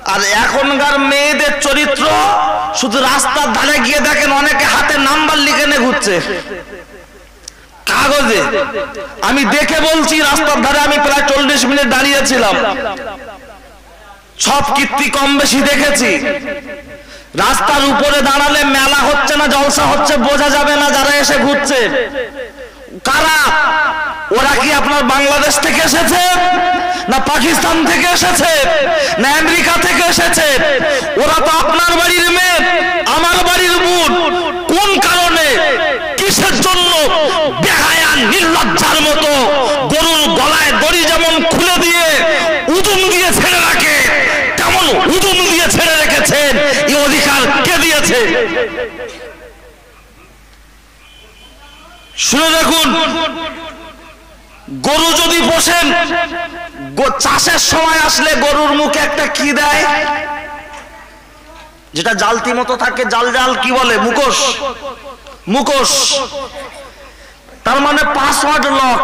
আর এখনকার মেয়েদের চরিত্র শুধু রাস্তার ধারে গিয়ে দেখেন অনেকে হাতে নাম্বার লিখে নিয়ে ঘুরছে কাগজে। আমি দেখে বলছি, রাস্তার ধারে আমি প্রায় 40 মিনিট দাঁড়িয়েছিলাম, সব কীর্তি কম বেশি দেখেছি। রাস্তার উপরে দাঁড়ালে মেলা হচ্ছে না জলসা হচ্ছে বোঝা যাবে না। যারা এসে ঘুরছে কারা? ওরা কি আপনার বাংলাদেশ থেকে এসেছে, না পাকিস্তান থেকে এসেছে, না আমেরিকা থেকে এসেছে? ওরা তো আপনার বাড়ির মেয়ে, আমার বাড়ির বোন। কোন কারণে, কিসের জন্য বেহায়া নির্লজ্জার মতো গরুর গলায় দড়ি যেমন খুলে দিয়ে উদুম দিয়ে ছেড়ে রাখে, তেমন উদুম দিয়ে ছেড়ে রেখেছেন? এই অধিকার কে দিয়েছে? শুনে দেখুন, গরু যদি পোষেন, চাষের সময় আসলে গরুর মুখে একটা কি দেয়, যেটা জালতি মতো থাকে, জাল জাল কি বলে, মুখোশ। মুখোশ তার মানে পাসওয়ার্ড লক।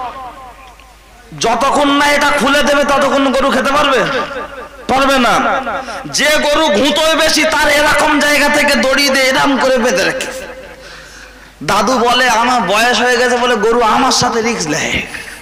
যতক্ষণ না এটা খুলে দেবে ততক্ষণ গরু খেতে পারবে পারবে না। যে গরু ঘুঁতোয় বেশি তার এরকম জায়গা থেকে দড়ি দিয়ে এরকম করে বেঁধে রাখে। দাদু বলে আমার বয়স হয়ে গেছে বলে গরু আমার সাথে রিস্ক নেয়।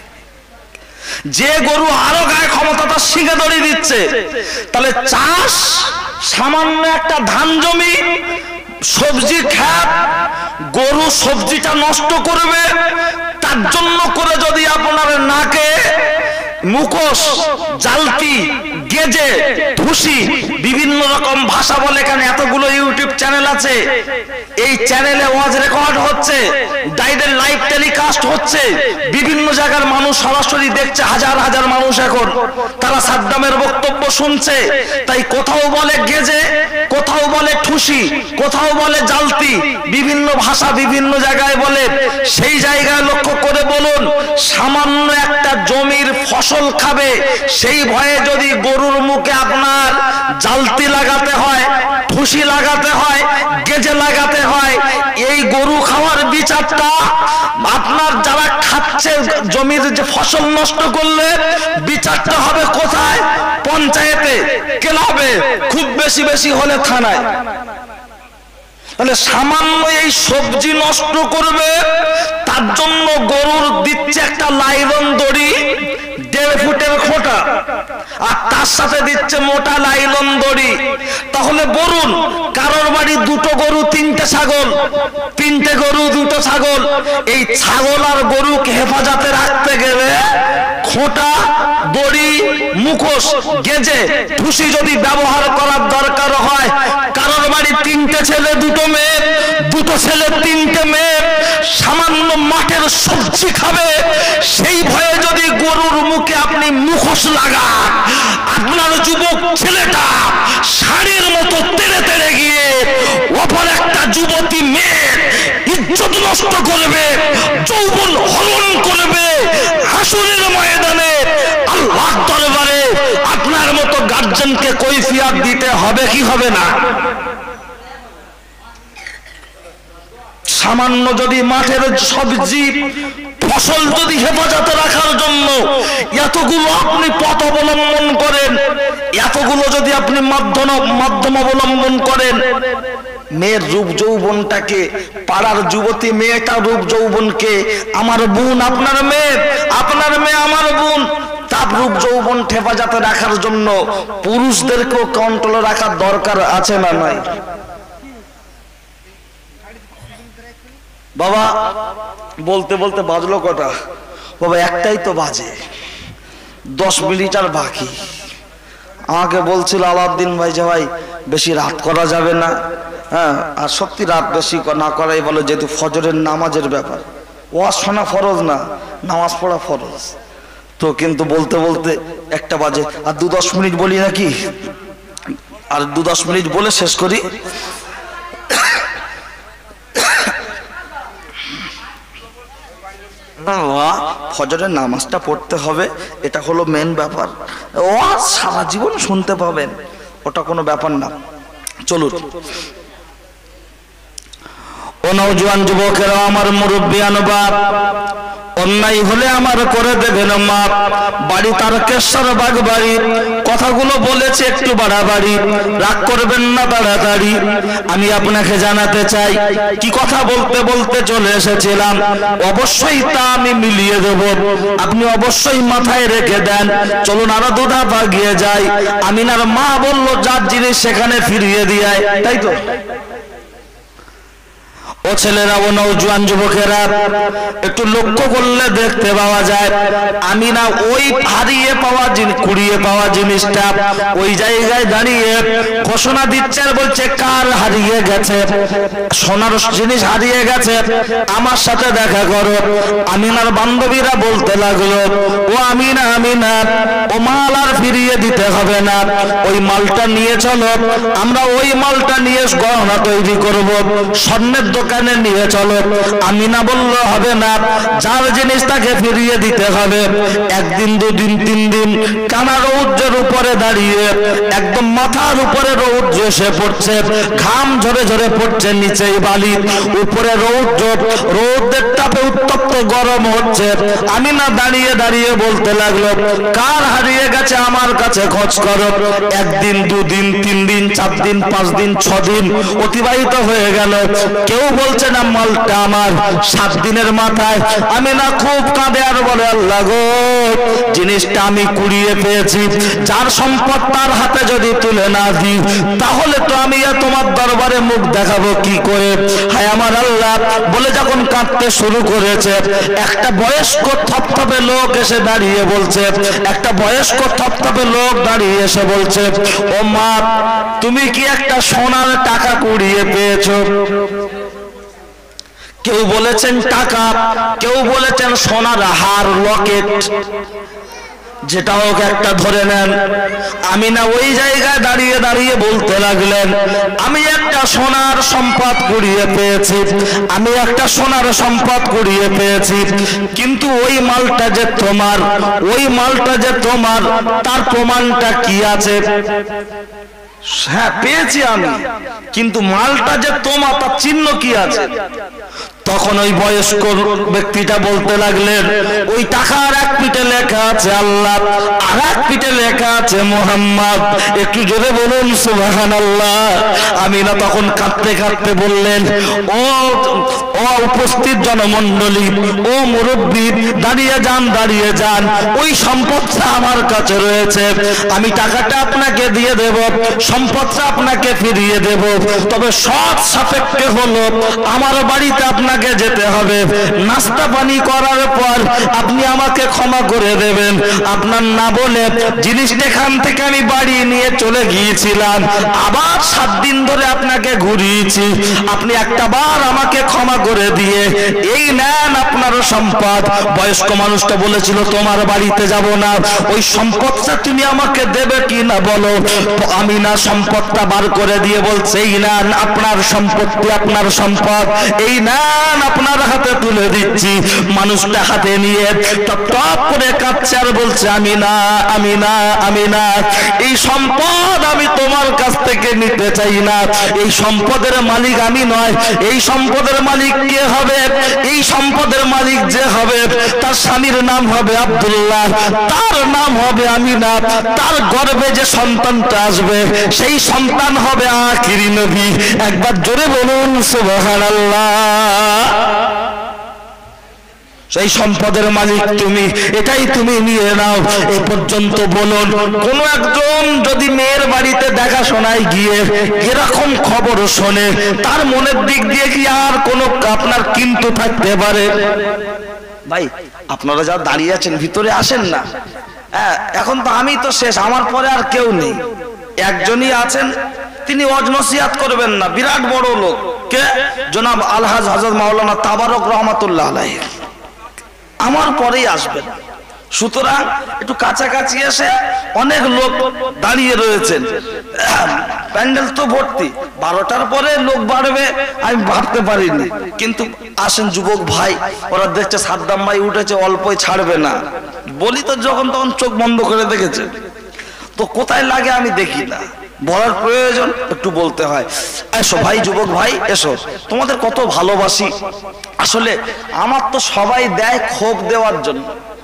যে গরু আরো গায়ে ক্ষমতা তার শিঙে দড়ি দিচ্ছে। তাহলে চাষ, সামান্য একটা ধান জমি, সবজি ক্ষেত, গরু সবজিটা নষ্ট করবে, তার জন্য করে যদি আপনার নাকে মুখোশ, জালতি, গেজে, ধুসি, বিভিন্ন রকম ভাষা বলে। এখানে এতগুলো ইউটিউব চ্যানেল আছে, এই চ্যানেলে ওয়াজ রেকর্ড হচ্ছে, ডাইরেক্ট লাইভ টেলিকাস্ট হচ্ছে, বিভিন্ন জায়গার মানুষ সরাসরি দেখছে, হাজার হাজার মানুষ এখন তারা সাদ্দামের বক্তব্য শুনছে। তাই কোথাও বলে গেজে, কোথাও বলে ঠুসি, কোথাও বলে জালতি, বিভিন্ন ভাষা বিভিন্ন জায়গায় বলে। সেই জায়গায় লক্ষ্য করে বলুন, সামান্য একটা জমির ফসল খাবে, সেই ভয়ে যদি গরুর মুখে আপনার জালতি লাগাতে হয়, ঠুসি লাগাতে হয়, গেজে লাগাতে হয়, এই গরু খাওয়ার বিচারটা আপনার যারা খাচ্ছে জমির যে ফসল নষ্ট করলে বিচারটা হবে কোথায়? পঞ্চায়েতে, ক্লাবে, খুব বেশি বেশি হলে থানায়। তাহলে সামান্য এই সবজি নষ্ট করবে, তার জন্য গরুর দিচ্ছে একটা লাইলন দড়ি 1.5 ফুটের খোঁটা, আর তার সাথে দিচ্ছে মোটা লাইলন দড়ি। তাহলে বলুন, কারোর বাড়ি 2টো গরু 3টে ছাগল, 3টে গরু 2টো ছাগল, এই ছাগল আর গরুকে হেফাজতে রাখতে গেলে খোঁটা, দড়ি, মুখোশ, গেজে, ঠুসি যদি ব্যবহার করার দরকার হয়, কারোর বাড়ি 3টে ছেলে 2টো মেয়ে, 2টো ছেলে 3টে মেয়ে, সামান্য মাঠের সবজি খাবে, সেই ভয়ে যদি গরুর মুখে আপনি মুখোশ লাগান, আপনার যুবক ছেলেটা শাড়ির মতো তেড়ে তেড়ে গিয়ে অপর একটা যুবতী মেয়ের ইজ্জত নষ্ট করবে, যৌবন হরণ করবে। হাসরের ময়দানে আল্লাহর দরবারে আপনার মতো গার্জিয়ানকে কৈফিয়ত দিতে হবে কি হবে না? সামান্য যদি মাঠের সবজি ফসল যদি হেফাজতে রাখার জন্য এতগুলো আপনি পথ অবলম্বন করেন, এতগুলো যদি আপনি মাধ্যম অবলম্বন করেন, মেয়ের রূপ যৌবনটাকে, পাড়ার যুবতী মেয়েটা রূপ যৌবনকে, আমার বোন আপনার মেয়ে, আপনার মেয়ে আমার বোন, তার রূপ যৌবন হেফাজতে রাখার জন্য পুরুষদেরকেও কন্ট্রোলে রাখার দরকার আছে না নাই? বাবা বলতে বলতে বাজলো কটা? বাবা একটাই তো বাজে, 10 মিনিট আর বাকি। আমাকে বলছিল আলাউদ্দিন ভাই যে ভাই বেশি রাত করা যাবে না, হ্যাঁ, আর সত্যি রাত বেশি না করাই বলে, যেহেতু ফজরের নামাজের ব্যাপার। ওয়াজ শোনা ফরজ না, নামাজ পড়া ফরজ। তো কিন্তু বলতে বলতে 1টা বাজে, আর 2-10 মিনিট বলি নাকি, আর 2-10 মিনিট বলে শেষ করি। ফজরের নামাজটা পড়তে হবে, এটা হলো মেন ব্যাপার। ওয়াজ সারা জীবন শুনতে পাবেন, ওটা কোনো ব্যাপার না। চলুন ও নওজোয়ান যুবকেরা, আমার মুরব্বিয়ান বাপ, অন্যায় হলে আমার করে দেবেন মাপ। বাড়ি তারকেশ্বর বাগ বাড়ি, কথাগুলো বলেছে একটু বাড়াবাড়ি, রাগ করবেন না তাড়াতাড়ি। আমি আপনাকে জানাতে চাই কি কথা বলতে বলতে চলে এসেছিলাম, অবশ্যই তা আমি মিলিয়ে দেব, আপনি অবশ্যই মাথায় রেখে দেন। চলুন আরো দু ধাপ এগিয়ে যাই। আমিনার মা বলল যার জিনিস সেখানে ফিরিয়ে দিয়ে, তাই তো? ও ছেলেরা, ও নওজোয়ান যুবকেরা, একটু লক্ষ্য করলে দেখতে পাওয়া যায় আমিনা ওই হারিয়ে পাওয়া কুড়িয়ে পাওয়া জিনিসটা ওই জায়গায় দাঁড়িয়ে ঘোষণা দিচ্ছে, বলছে কার হারিয়ে গেছে? সোনার জিনিস হারিয়ে গেছে, আমার সাথে দেখা করো। আমিনার বান্ধবীরা বলতে লাগলো, ও আমিনা, আমিনা, ও মাল আর ফিরিয়ে দিতে হবে না, ওই মালটা নিয়ে চলো, আমরা ওই মালটা নিয়ে গহনা তৈরি করব, স্বর্ণের দোকানে নিয়ে চলো। আমিনা বলল হবে না, যার জিনিস তাকে ফিরিয়ে দিতে হবে। একদিন, দুদিন, 3 দিন টানা রৌদ্রের উপরে দাঁড়িয়ে, একদম মাথার উপরে রৌদ্র এসে পড়ছে, ঘাম ঝরে ঝরে পড়ছে, নিচেই বালি, উপরে রৌদ্র, রৌদ্রের তাপে উত্তপ্ত গরম হচ্ছে। আমিনা দাঁড়িয়ে দাঁড়িয়ে বলতে লাগলো, কার হারিয়ে গেছে আমার কাছে খোঁজ করো। একদিন, 2 দিন, 3 দিন, 4 দিন, 5 দিন, 6 দিন অতিবাহিত হয়ে গেল, কেউ বলছে না মালটা আমার। 7 দিনের মাথায় আমিনা খুব কাঁদে আর বলে, আল্লাহ গো, জিনিসটা আমি কুড়িয়ে পেয়েছি, যার সম্পদ তার হাতে যদি তুলে না দিই তাহলে তো আমি তোমার দরবারে মুখ দেখাবো কি করে? হায় আমার আল্লাহ বলে যখন কাঁদতে শুরু করেছে, একটা বয়স্ক থপথপে লোক এসে দাঁড়িয়ে বলছে, একটা বয়স্ক থপথপে লোক দাঁড়িয়ে এসে বলছে, ও মা, তুমি কি একটা সোনার টাকা কুড়িয়ে পেয়েছো? কেউ বলেছেন টাকা, কেউ বলেছেন সোনার হার, লকেট, যেটা হোক একটা ধরে নেন। আমিনা ওই জায়গায় দাঁড়িয়ে দাঁড়িয়ে বলতে লাগলেন, আমি একটা সোনার সম্পদ কুড়িয়ে পেয়েছি, আমি একটা সোনার সম্পদ কুড়িয়ে পেয়েছি, কিন্তু ওই মালটা যে তোমার, ওই মালটা যে তোমার, তার প্রমাণটা কি আছে? হ্যাঁ পেয়েছি আমি, কিন্তু মালটা যে তোমার তার চিহ্ন কি আছে? তখন ওই বয়স্ক ব্যক্তিটা বলতে লাগলেন, ওই টাকার এক পিঠে লেখা আছে আল্লাহ, আর এক পিঠে লেখা আছে মুহাম্মদ। একটু জোরে বলুন সুবহানাল্লাহ। আমিনা তখন কাঁদতে কাঁদতে বললেন, ও উপস্থিত জনমণ্ডলী, ও মুরব্বী, দাঁড়িয়ে যান, দাঁড়িয়ে যান, ওই সম্পদটা আমার কাছে রয়েছে, আমি টাকাটা আপনাকে দিয়ে দেব, সম্পদটা আপনাকে ফিরিয়ে দেব, তবে সৎ সাপেক্ষে হলো আমার বাড়িতে আপনাকে যেতে হবে, নাস্তা পানি করার পর আপনি আমাকে ক্ষমা করে দেবেন। আপনার না বলে জিনিসটা এখান থেকে আমি বাড়ি নিয়ে চলে গিয়েছিলাম, আবার 7 দিন ধরে আপনাকে ঘুরিয়েছি, আপনি একটা বার আমাকে ক্ষমা করে দিয়ে এই নেন আপনার সম্পদ। বয়স্ক মানুষটা বলেছিল, তোমার বাড়িতে যাব না, ওই সম্পদটা তুমি আমাকে দেবে কি না বলো? আমি না সম্পদটা বার করে দিয়ে বলছে, এই নেন আপনার সম্পত্তি, আপনার সম্পদ, এই নেন আপনার হাতে তুলে দিচ্ছি। মানুষটা হাতে নিয়ে টপ টপ করে কাঁদছে আর বলছে, আমি না, আমি না, আমি না, এই সম্পদ আমি তোমার কাছ থেকে নিতে চাই না, এই সম্পদের মালিক আমি নয়, এই সম্পদের মালিক কে হবে? এই সম্পদের মালিক যে হবে তার স্বামীর নাম হবে আব্দুল্লাহ, তার নাম হবে আমিনা, তার গর্ভে যে সন্তানটা আসবে সেই সন্তান হবে আখিরি নবী। একবার জোরে বলুন সুবহানাল্লাহ। সেই সম্পদের মালিক তুমি, এটাই তুমি নিয়ে নাও। এই পর্যন্ত বলুন, কোন একজন যদি মেয়ের বাড়িতে দেখাশোনায় গিয়ে এরকম খবর শোনে, তার মনের দিক দিয়ে কি আর কোনো আপনার কিন্তু থাকতে পারে? ভাই আপনারা যা দাঁড়িয়ে আছেন ভিতরে আসেন না, হ্যাঁ এখন তো আমি তো শেষ, আমার পরে আর কেউ নেই, একজনই আছেন, তিনি ওয়াজ নসিহত করবেন না, বিরাট বড় লোক, কে? জনাব আলহাজ হযরত মাওলানা তাবারক রহমাতুল্লাহ আলাইহি, আমার পরেই আসবেন। সুতরাং একটু কাছাকাছি এসে, অনেক লোক দাঁড়িয়ে রয়েছেন, প্যান্ডেল তো ভর্তি, 12টার পরে লোক বাড়বে আমি ভাবতে পারিনি, কিন্তু আসেন যুবক ভাই, ওরা দেখছে সাদ্দাম ভাই উঠেছে, অল্পই ছাড়বে না, বলি তো যখন তখন চোখ বন্ধ করে দেখেছে, তো কোথায় লাগে আমি দেখি না, বলার প্রয়োজন একটু বলতে হয়। এসো ভাই, যুবক ভাই এসো, তোমাদের কত ভালোবাসি। আসলে আমার তো সবাই দেয় খোপ দেওয়ার জন্য।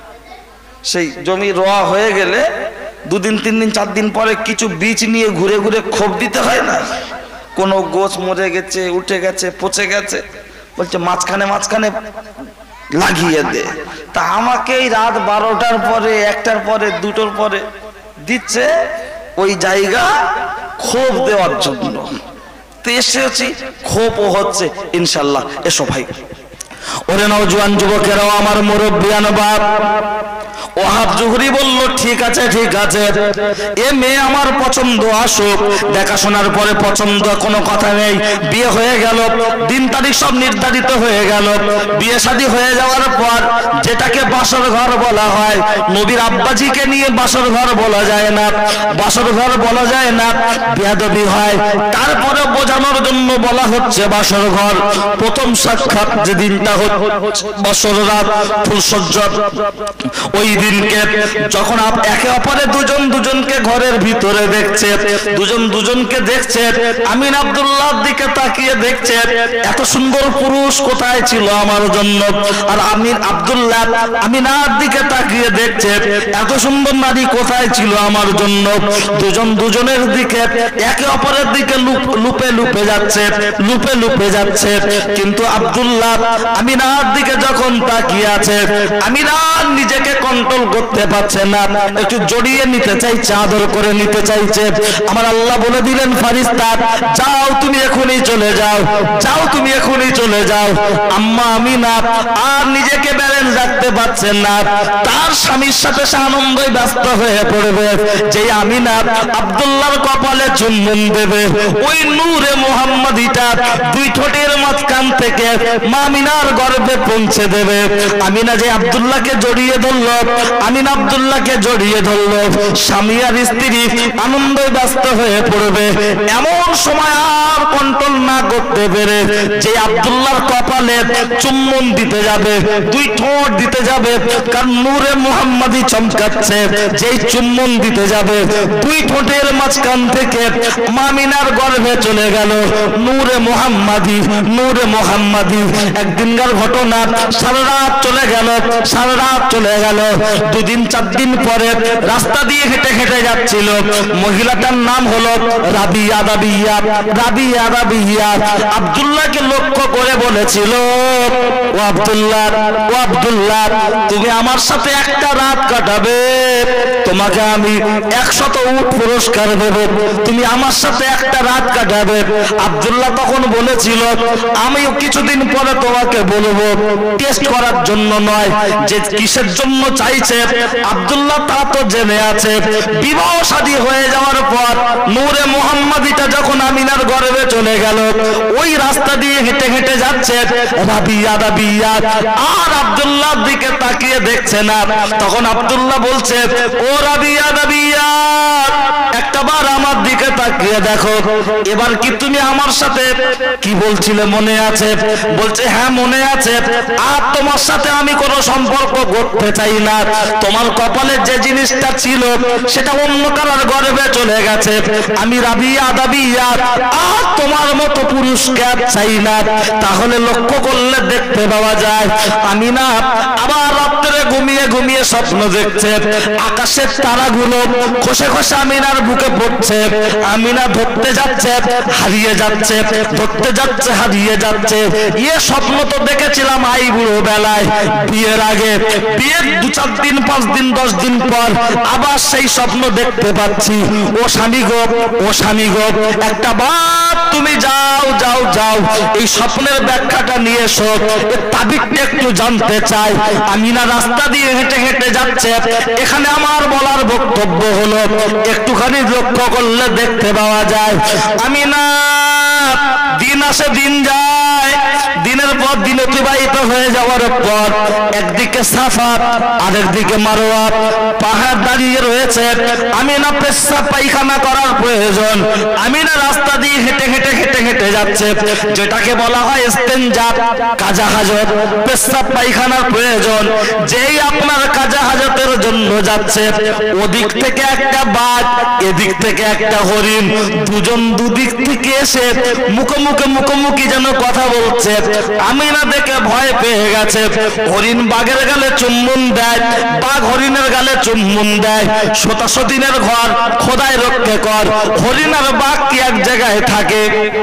সেই জমি রোয়া হয়ে গেলে 2 দিন 3 দিন 4 দিন পরে কিছু বীজ নিয়ে ঘুরে ঘুরে খোপ দিতে হয় না? কোনো গোছ মরে গেছে, উঠে গেছে, পচে গেছে, বলছে মাঝখানে মাঝখানে লাগিয়ে দে। তা আমাকে এই রাত 12টার পরে, 1টার পরে, 2টোর পরে দিচ্ছে ওই জায়গা খোপ দেওয়ার জন্য। তো এসেছি, খোপও হচ্ছে ইনশাল্লাহ। এসো ভাই। ওরে নওজোয়ান যুবকেরাও, আমার মুরব্বিয়ান বাপ ওয়াহাব জুহরি বলল ঠিক আছে ঠিক আছে, এ মেয়ে আমার পছন্দ, আসুক। দেখাশোনার পরে পছন্দ, কোনো কথা নেই। বিয়ে হয়ে গেল, দিন তারিখ সব নির্ধারিত হয়ে গেল। বিয়ে শাদী হয়ে যাওয়ার পর যেটাকে বাসর ঘর বলা হয়, নবীর আব্বাজিকে নিয়ে বাসর ঘর বলা যায় না, বাসর ঘর বলা যায় না, বেয়াদবি হয়। তারপরে বোঝানোর জন্য বলা হচ্ছে বাসর ঘর। প্রথম সাক্ষাৎ যে দিনটা হচ্ছে বাসর রাত, ফুলসজ্জা, ওই দিনকে যখন একে অপরে দুজন দুজনকে ঘরের ভিতরে দেখছে, দুজন দুজনকে দেখছে, আমিন আব্দুল্লাহর দিকে তাকিয়ে দেখছে এত সুন্দর পুরুষ কোথায় ছিল আমার জন্য। আর আমিন আব্দুল্লাহ আমিনার দিকে তাকিয়ে দেখছে এত সুন্দর নারী কোথায় ছিল আমার জন্য। দুজন দুজনের দিকে একে অপরের দিকে লুপে লুপে যাচ্ছে, লুপে লুপে যাচ্ছে। কিন্তু আব্দুল্লাহ আমিনার দিকে যখন তাকিয়ে আছে, আমিনা নিজেকে কন্ট্রোল করতে পারছে না, একটু জড়িয়ে নিতে চাইছে, আদর করে নিতে চাইছে। আমার আল্লাহ বলে দিলেন ফারিস্তা, যাও তুমি এখনই চলে যাও, যাও তুমি এখনই চলে যাও। আম্মা আমিনা আর নিজেকে ব্যালেন্স রাখতে পারছেন না, তার স্বামীর সাথে সে আনন্দই ব্যস্ত হয়ে পড়বে। যে আমিনা আব্দুল্লাহর কপালে চুম্বন দেবে, ওই নূরে মুহাম্মাদিটা 2 ঠোঁটের মাঝখান থেকে মা আমিনার গর্ভে পৌঁছে দেবে। আমিনা যে আব্দুল্লাহকে জড়িয়ে ধরল, আমিনা আব্দুল্লাহকে জড়িয়ে ধরল, স্বামী আর স্ত্রী আনন্দে ব্যস্ত হয়ে পড়বে। এমন সময় আর কন্ট্রোল না করতে পেরে যে আব্দুল্লাহর কপালে চুম্বন দিতে যাবে, 2 ঠোঁট দিতে যাবে, কারণ নূরে মুহাম্মাদি চমকাচ্ছে, যেই চুম্বন দিতে যাবে 2 ঠোঁটের মাঝখান থেকে মামিনার গর্ভে চলে গেল নূরে মুহাম্মাদি, নূরে মুহাম্মাদি। একদিনকার ঘটনা, সারা রাত চলে গেল, সারা রাত চলে গেল। 2 দিন 4 দিন পরে রাস্তা দিয়ে হেঁটে হেঁটে যাচ্ছিল, মহিলাটার নাম হলো রাবিয়া রাবিয়া, রাবিয়া রাবিয়া। আব্দুল্লাহকে লক্ষ্য করে বলেছিল, ও আব্দুল্লাহ, ও আব্দুল্লাহ, তুমি আমার সাথে একটা রাত কাটাবে, তোমাকে আমি 100 উট পুরস্কার দেব, তুমি আমার সাথে একটা রাত কাটাবে। আব্দুল্লাহ তখন বলেছিল, আমি কিছুদিন পরে তোমাকে বলবো, টেস্ট করার জন্য নয়, যে কিসের জন্য চাইছে আব্দুল্লাহ তা তো জেনে আছে। বিবাহ শাদী হয়ে যাওয়ার পর নূরে মুহাম্মাদিটা যখন আমিনার গর্ভে চলে গেল, ওই রাস্তা দিয়ে হেঁটে হেঁটে যাচ্ছে রাবিয়া রাবিয়া, আর আব্দুল্লাহর দিকে তাকিয়ে দেখছে না। তখন আব্দুল্লাহ বলছে, ও রাবিয়া রাবিয়া, একটাবার আমার দিকে তাকিয়ে দেখো, এবার কি তুমি আমার সাথে কি বলছিলে মনে আছে? বলছে হ্যাঁ মনে আছে, আর তোমার সাথে আমি কোনো সম্পর্ক করতে চাই না, তোমার কপালে যে জিনিসটা ছিল সেটা অন্য কারোর গর্ভে চলে গেছে, আমি রাবিয়া রাবিয়া আর তোমার মতো পুরুষকে আর চাই না। তাহলে লক্ষ্য করলে দেখতে পাওয়া যায় আমি না আবার রাত্রে ঘুমিয়ে ঘুমিয়ে স্বপ্ন দেখছে, আকাশের তারাগুলো খসে খসে আমিনার বুকে পড়ছে, আমিনা ধরতে যাচ্ছে হারিয়ে যাচ্ছে, ধরতে যাচ্ছে হারিয়ে যাচ্ছে। ইয়ে স্বপ্ন তো দেখেছিলাম আই বুড়ো বেলায়, বিয়ের আগে, বিয়ের 2-4 দিন 5 দিন 10 দিন পর আবার সেই স্বপ্ন দেখতে পাচ্ছি। ও স্বামী গো, ও স্বামী গো, একটা বার তুমি যাও যাও যাও, এই স্বপ্নের ব্যাখ্যাটা নিয়ে এসো, এর তাবিকটা একটু জানতে চাই। আমিনা রাস্তা দিয়ে হেঁটে হেঁটে যাচ্ছে। এখানে আমার বলার বক্তব্য হলো, একটুখানি লক্ষ্য করলে দেখতে পাওয়া যায় আমিনা দিন আসে দিন যায়, দিনের পর দিন অতিবাহিত হয়ে যাওয়ার পর একদিকে সাফা আরেকদিকে মারোয়া, পাহাড় দাঁড়িয়ে রয়েছে। আমিনা পেশাব পায়খানা করার প্রয়োজন। আমিনা রাস্তা দিয়ে হেঁটে হেঁটে হেঁটে হেঁটে যাচ্ছে, যেটাকে বলা হয় ইস্তেনজা, কাজা হাজত, পেশাব পায়খানার প্রয়োজন। যেই আপনার কাজা হাজতের জন্য যাচ্ছে, ওদিক থেকে একটা বাঘ, এদিক থেকে একটা হরিণ, দুজন দুদিক থেকে এসে মুখোমুখি যেন কথা বলছে। আমিনা দেখে ভয় পেয়ে গেছে। হরিণ বাঘের গালে চুম্বন দেয়, বাঘ হরিণের গালে চুম্বন দেয়। শতাশতিনের ঘর খোদায় রক্ষে কর, হরিণ আর বাঘ কি এক জায়গায় থাকে?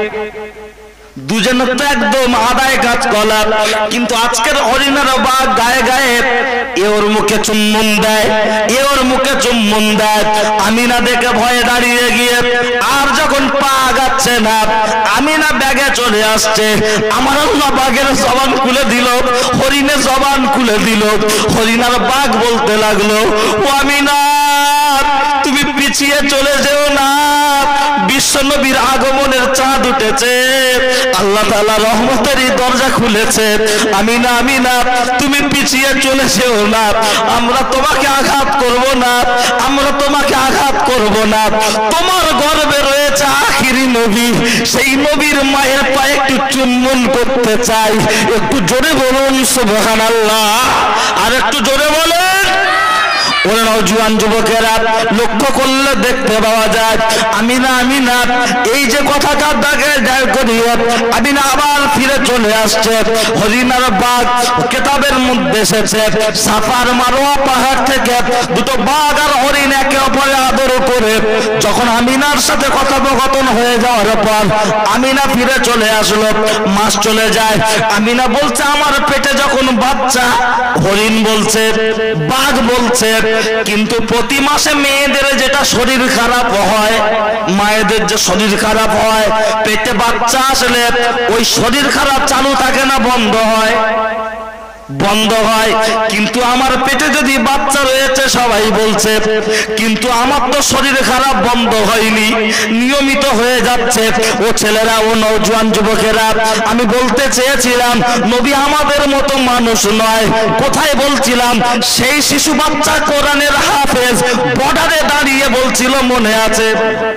দুজনের তো একদম আদায় কাজ কলা। কিন্তু আজকের হরিণের বাঘ গায়ে গায়ে এ ওর মুখে চুম্বন দেয়, এ ওর মুখে চুম্বন দেয়। আমিনা দেখে ভয়ে দাঁড়িয়ে গিয়ে আর যখন পা যাচ্ছে না, আমিনা ব্যাগে চলে আসছে। আমার আল্লাহ বাঘের জবান খুলে দিল, হরিণের জবান খুলে দিল। হরিণ আর বাঘ বলতে লাগলো, ও আমিনা তুমি পিছিয়ে চলে যেও না, বিশ্ব নবীর আগমনের চাঁদ উঠেছে, আল্লাহ তাআলা রহমতেরই দরজা খুলেছে। আমিনা আমিনা তুমি পিছিয়ে চলে যেও না, আমরা তোমাকে আঘাত করব না, আমরা তোমাকে আঘাত করব না। তোমার গর্ভে রয়েছে আখিরি নবী, সেই নবীর মায়ের পায়ে একটু চুম্বন করতে চাই। একটু জোরে বলুন সুবহানাল্লাহ, আর একটু জোরে বলেন। ওরা নওজোয়ান যুবকেরা লক্ষ্য করলে দেখতে পাওয়া যায় আমিনা আমিনা এই যে কথাটা দাগে দায় করিয়ে আমিনা আবার ফিরে চলে আসছে। হরিণ আর বাঘ কিতাবের মধ্যে এসেছে, সাফার মারোয়া পাহাড় থেকে দুটো বাঘ আর হরিণ একে অপরে আদর করে যখন আমিনার সাথে কথোপকথন হয়ে যাওয়ার পর আমিনা ফিরে চলে আসলো। মাস চলে যায়, আমিনা বলছে আমার পেটে যখন বাচ্চা, হরিণ বলছে, বাঘ বলছে, কিন্তু প্রতি মাসে মেয়েদের যেটা শরীর খারাপ হয়, মায়েদের যে শরীর খারাপ হয়, পেটে বাচ্চা আসলে ওই শরীর খারাপ চালু থাকে না বন্ধ হয়? বন্ধ হয়। কিন্তু আমার পেটে যদি বাচ্চা রয়েছে সবাই বলছে, কিন্তু আমার তো শরীর খারাপ বন্ধ হয়নি, নিয়মিত হয়ে যাচ্ছে। ও ছেলেরা, ও নওজোয়ান যুবকেরা, আমি বলতে চেয়েছিলাম নবী আমাদের মতো মানুষ নয়। কোথায় বলছিলাম? সেই শিশু বাচ্চা কোরআনের হাফেজ বর্ডারে দাঁড়িয়ে বলছিল, মনে আছে?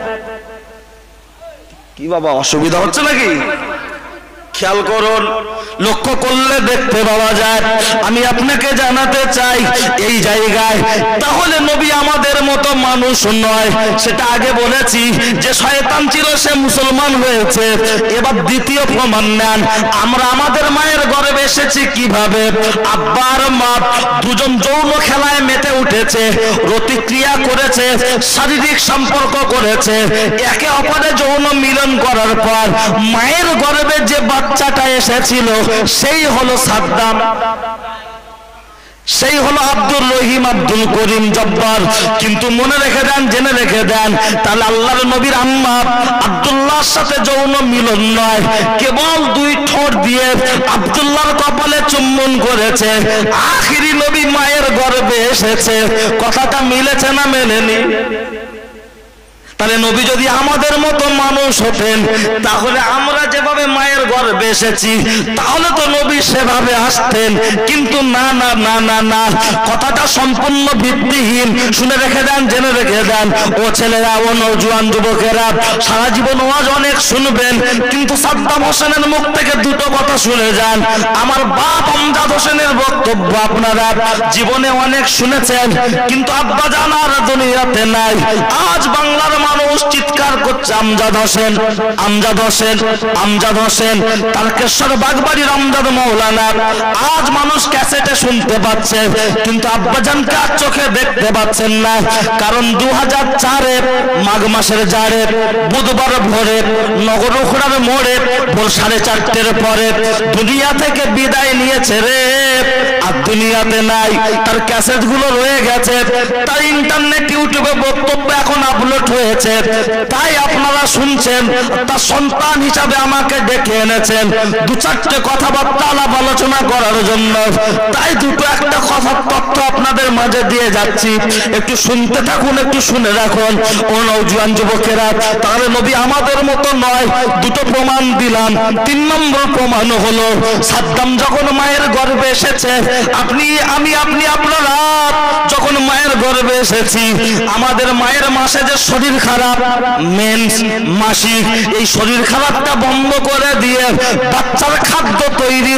কি বাবা অসুবিধা হচ্ছে নাকি? খেয়াল করুন, লক্ষ্য করলে দেখতে পাওয়া যায়। আমি আপনাকে জানাতে চাই এই জায়গায় তাহলে নবী আমাদের মতো মানুষ নয়। সেটা আগে বলেছি যে শয়তান ছিল, সে মুসলমান হয়েছে। এবার দ্বিতীয় প্রমাণ নেন, আমরা আমাদের মায়ের গর্ভে এসেছি কিভাবে? আব্বার মা দুজন যৌন খেলায় মেতে উঠেছে, রতিক্রিয়া করেছে, শারীরিক সম্পর্ক করেছে, একে অপরে যৌন মিলন করার পর মায়ের গর্ভে যে বাচ্চাটা এসেছিল সেই হলো সাদ্দাম, সেই হলো আব্দুর রহিম, আব্দুল করিম, জব্বার। কিন্তু মনে রেখে দেন, জেনে রেখে দেন, তাহলে আল্লাহর নবীর আম্মা আব্দুল্লাহর সাথে যৌন মিলন নয়, কেবল দুই ঠোঁট দিয়ে আব্দুল্লাহর কপালে চুম্বন করেছে। আখিরি নবী মায়ের গর্ভে এসেছে। কথাটা মিলেছে না মেলেনি? তাহলে নবী যদি আমাদের মতো মানুষ হতেন, তাহলে আমরা যেভাবে মায়ের গর্ভে এসেছি তাহলে তো নবী সেভাবে আসতেন। কিন্তু না না না না না, কথাটা সম্পূর্ণ ভিত্তিহীন। শুনে রেখে দেন, জেনে রেখে দেন, ও ছেলেরা, ও নওজোয়ান যুবকেরা, সারা জীবন ওয়াজ অনেক শুনবেন, কিন্তু সাদ্দাম হোসেনের মুখ থেকে দুটো কথা শুনে যান। আমার বাপ আমজাদ হোসেনের বক্তব্য আপনারা জীবনে অনেক শুনেছেন, কিন্তু আব্বা জান আর দুনিয়াতে নাই। আজ বাংলার মানুষ চিৎকার করছে আমজাদ হোসেন, আমজাদ হোসেন, আমজাদ হোসেন, তারকেশ্বর বাগবাড়ির আমজাদ মৌলানা। আজ মানুষ ক্যাসেটে শুনতে পাচ্ছে, কিন্তু আব্বাজানকে আর চোখে দেখতে পাচ্ছেন না। কারণ 2004-এ মাঘ মাসের জাড়ে বুধবার ভোরে নগর উখড়ার মোড়ে ভোর 4:30-এর পরে দুনিয়া থেকে বিদায় নিয়েছে রে। আর দুনিয়াতে নাই, তার ক্যাসেট গুলো রয়ে গেছে, তার ইন্টারনেট ইউটিউবে বক্তব্য এখন আপলোড হয়েছে, তাই আপনারা শুনছেন। তার সন্তান হিসাবে আমাকে ডেকে এনেছেন 2-4টে কথাবার্তা আলাপ আলোচনা করার জন্য, তাই দুটো একটা কথার তথ্য আপনাদের মাঝে দিয়ে যাচ্ছি, একটু শুনতে থাকুন, একটু শুনে রাখুন। ও নওজোয়ান যুবকেরা, তাহলে নবী আমাদের মতো নয়, দুটো প্রমাণ দিলাম। 3 নম্বর প্রমাণ হলো সাদ্দাম যখন মায়ের গর্ভে এসেছে আপনি আপনারা যখন মায়ের গর্ভে এসেছি, আমাদের মায়ের মাসে যে শরীর খারাপ, মেন্স, মাসিক, এই শরীর খারাপটা বন্ধ করে দিয়ে বাচ্চার খাদ্য তৈরি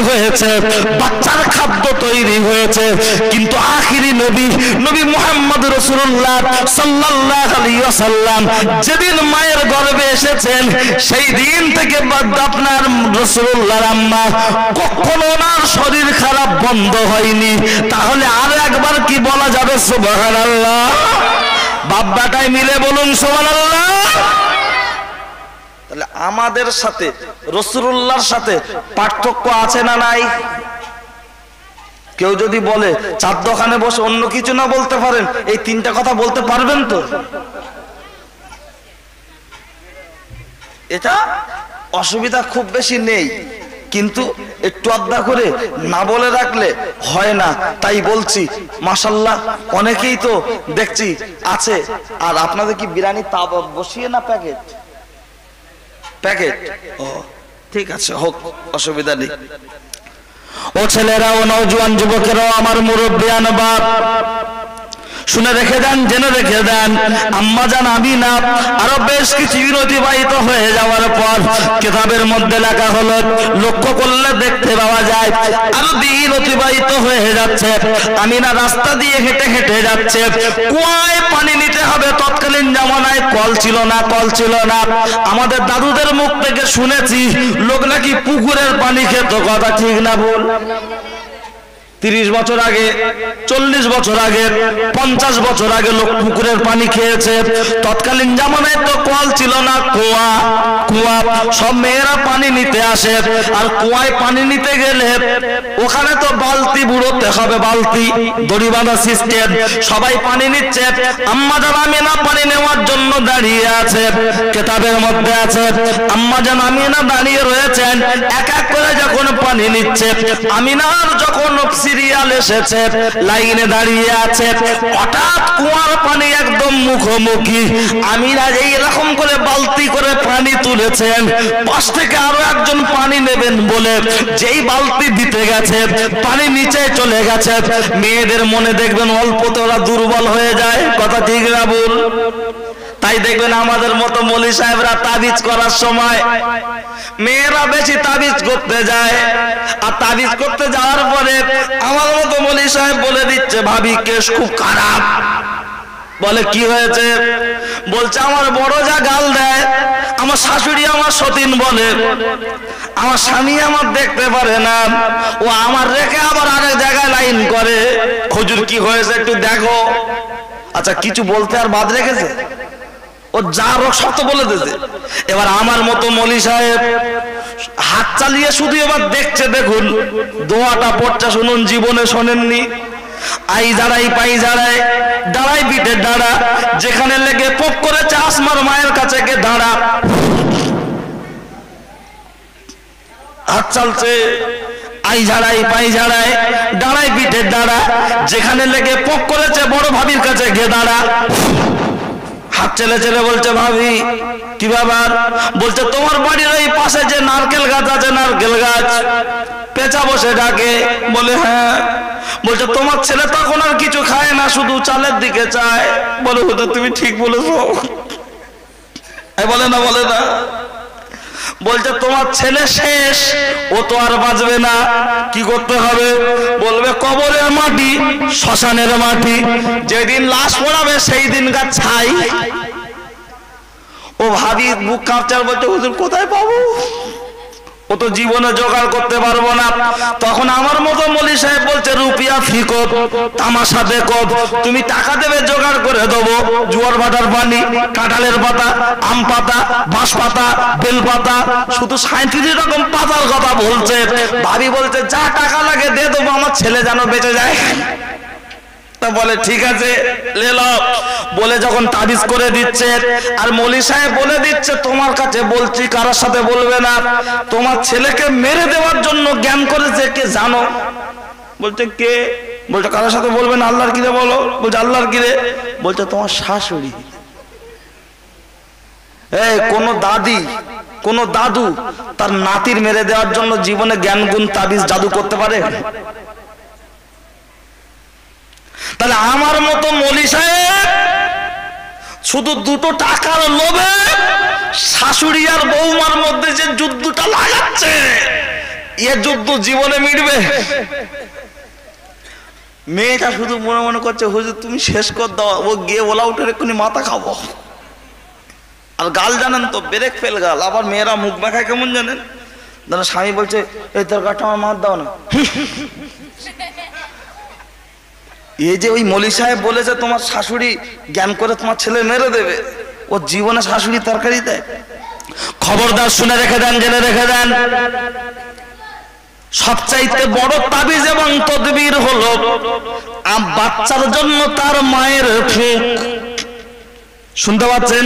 হয়েছে, কিন্তু আখিরি নবী মুহাম্মদ রাসূলুল্লাহ সাল্লাল্লাহু আলাইহি ওয়াসাল্লাম যেদিন মায়ের গর্ভে এসেছেন, সেই দিন থেকে আপনার রাসূলুল্লাহর আম্মা কখনো ওনার শরীর খারাপ বন্ধ হয়নি। তাহলে আর একবার কি বলা যাবে সুবহানাল্লাহ? বাব্বাটাই মিলে বলুন সুবহানাল্লাহ। তাহলে আমাদের সাথে রাসূলুল্লাহর সাথে পার্থক্য আছে না নাই? কেউ যদি বলে চার দোকানে বসে অন্য কিছু না বলতে পারেন, এই তিনটা কথা বলতে পারবেন তো? এটা অসুবিধা খুব বেশি নেই, কিন্তু একটু আধা করে না বলে রাখলে হয় না, তাই বলছি। মাশাআল্লাহ, অনেকেই তো দেখছি আছে। আর আপনাদের কি বিরিয়ানি তা বসিয়ে না প্যাকেট? ও ঠিক আছে, হোক, অসুবিধা নেই। ও ছেলেরা, ও নওজোয়ান যুবকেরাও, আমার মুরব্বিয়ান বাপ, শুনে রেখে দেন, জেনে রেখে দেন, আম্মাজান আমিনা আরো বেশ কিছু দিন অতিবাহিত হয়ে যাওয়ার পর কিতাবের মধ্যে লেখা হলো, লক্ষ্য করলে দেখতে পাওয়া যায় আরো দিন অতিবাহিত হয়ে যাচ্ছে। আমিনা রাস্তা দিয়ে হেঁটে হেঁটে যাচ্ছে, কুয়ায় পানি নিতে হবে। তৎকালীন জামানায় কল ছিল না। আমাদের দাদুদের মুখ থেকে শুনেছি লোক নাকি পুকুরের পানি খেত। কথা ঠিক না ভুল? 30 বছর আগে, 40 বছর আগে, 50 বছর আগে লোক পুকুরের পানি খেয়েছে। তৎকালীন জামানায় তো কল ছিল না, কুয়া। সব মেয়েরা পানি নিতে আসে, আর কুয়ায় পানি নিতে গেলে ওখানে তো বালতি বুড়োতে হবে, বালতি দড়ি বাঁধা সিস্টেম। সবাই পানি নিচ্ছে, আম্মাজান আমিনা পানি নেওয়ার জন্য দাঁড়িয়ে আছে। কিতাবের মধ্যে আছে আম্মাজান আমিনা দাঁড়িয়ে রয়েছেন, এক এক করে যখন পানি নিচ্ছে, আমিনার যখন সিরিয়াল এসেছে, লাইনে দাঁড়িয়ে আছে, হঠাৎ কুয়ার পানি একদম মুখোমুখি। আমিনা যেই এরকম করে বালতি করে পানি তুলেছেন, পাশ থেকে আরো একজন পানি নেবেন বলে যেই বালতি দিতে গেছে, পানি নিচে চলে গেছে। মেয়েদের মনে দেখবেন অল্পতে ওরা দুর্বল হয়ে যায়। কথা ঠিক না ভুল? তাই দেখবেন আমাদের মতো মৌলী সাহেবরা তাবিজ করার সময় মেয়েরা বেশি তাবিজ করতে যায়, আর তাবিজ করতে যাওয়ার পরে আমার মতো মৌলী সাহেব বলে দিচ্ছে, ভাবি কেস খুব খারাপ। বলে কি হয়েছে? বলছে আমার বড় যা গাল দেয়, আমার শাশুড়ি আমার সতীন বলে, আমার স্বামী আমার দেখতে পারে না, ও আমার রেখে আবার আরেক জায়গায় লাইন করে। হুজুর কি হয়েছে একটু দেখো। আচ্ছা, কিছু বলতে আর বাদ রেখেছে? ও যা রোগ সব তো বলে দিয়েছে। এবার আমার মতো মৌলী সাহেব হাত চালিয়ে শুধু এবার দেখছে। দেখুন দোয়াটা পড়ছে, শুনুন, জীবনে শোনেননি। আই জাড়াই পাই জাড়াই, দাঁড়াই পিঠে দাঁড়া, যেখানে লেগে পোক করেছে আসমার মায়ের কাছে গে দাঁড়া। হাত চালছে, আই ঝাড়াই পাই ঝাড়াই, দাঁড়াই পিঠে দাঁড়া, যেখানে লেগে পোক করেছে বড় ভাবির কাছে গে দাঁড়া। হাত চেলে চেলে বলছে, ভাবি কি ব্যাপার? বলছে তোমার বাড়ির ওই পাশে যে নারকেল গাছ আছে, নারকেল গাছ, পেঁচা বসে ডাকে। বলে হ্যাঁ। বলছে তোমার ছেলে তখন আর কিছু খায় না, শুধু চালের দিকে চায়। বলে হুজুর তুমি ঠিক বলেছো। বলে না বলছে তোমার ছেলে শেষ, ও তো আর বাঁচবে না, কি করতে হবে? বলবে কবরের মাটি, শ্মশানের মাটি, যেদিন লাশ পড়াবে সেই দিন গাছ ছাই। ও ভাবি বুক কাঁপছে, বলছে হুজুর কোথায় পাবো? ও তো জীবনে জোগাড় করতে পারবো না। তখন আমার মতো মৌলী সাহেব বলছে, রুপিয়া ফিকো, তামাশা দেখো, তুমি টাকা দেবে, জোগাড় করে দেবো। জোয়ার ভাটার পানি, কাঁঠালের পাতা, আম পাতা, বাঁশ পাতা, বেল পাতা, শুধু 37 রকম পাতার কথা বলছে। ভাবি বলছে যা টাকা লাগে দিয়ে দেবো, আমার ছেলে যেন বেঁচে যায়। বলে ঠিক আছে লেলো। বলে যখন তাবিজ করে দিচ্ছে, আর মৌলী সাহেব বলে দিচ্ছে, তোমার কাছে বলছি কারোর সাথে বলবে না, তোমার ছেলেকে মেরে দেওয়ার জন্য জ্ঞান করেছে কে জানো? বলছে কে? বলছে কারোর সাথে বলবে না, আল্লাহর কিরে বলো। বলছে আল্লাহর কিরে? বলছে তোমার শাশুড়ি। এই কোন দাদি, কোন দাদু তার নাতির মেরে দেওয়ার জন্য জীবনে জ্ঞান গুণ তাবিজ জাদু করতে পারে? তাহলে আমার মতো মৌলী সাহেব শুধু দুটো টাকার লোভে শাশুড়ি আর বৌমার মধ্যে যে যুদ্ধটা লাগাচ্ছে, এ যুদ্ধ জীবনে মিটবে? মেয়েটা শুধু মনে মনে করছে হুজুর তুমি শেষ কর দাও, ও গিয়ে ওলা উঠে এক্ষুনি মাথা খাবো। আর গাল জানেন তো, ব্রেক ফেল গাল। আবার মেয়েরা মুখ দেখায় কেমন জানেন? স্বামী বলছে এই তরকারিটা আমার মার দাও না। এই যে ওই মৌলী সাহেব বলেছে তোমার শাশুড়ি জ্ঞান করে তোমার ছেলে মেরে দেবে, ও জীবনে শাশুড়ি তরকারি দেয়? খবরদার, শুনে রেখে দেন, জেনে রেখে দেন, সবচাইতে বড় তাবিজ এবং তদবির হলো বাচ্চার জন্য তার মায়ের ফুঁক। শুনতে পাচ্ছেন?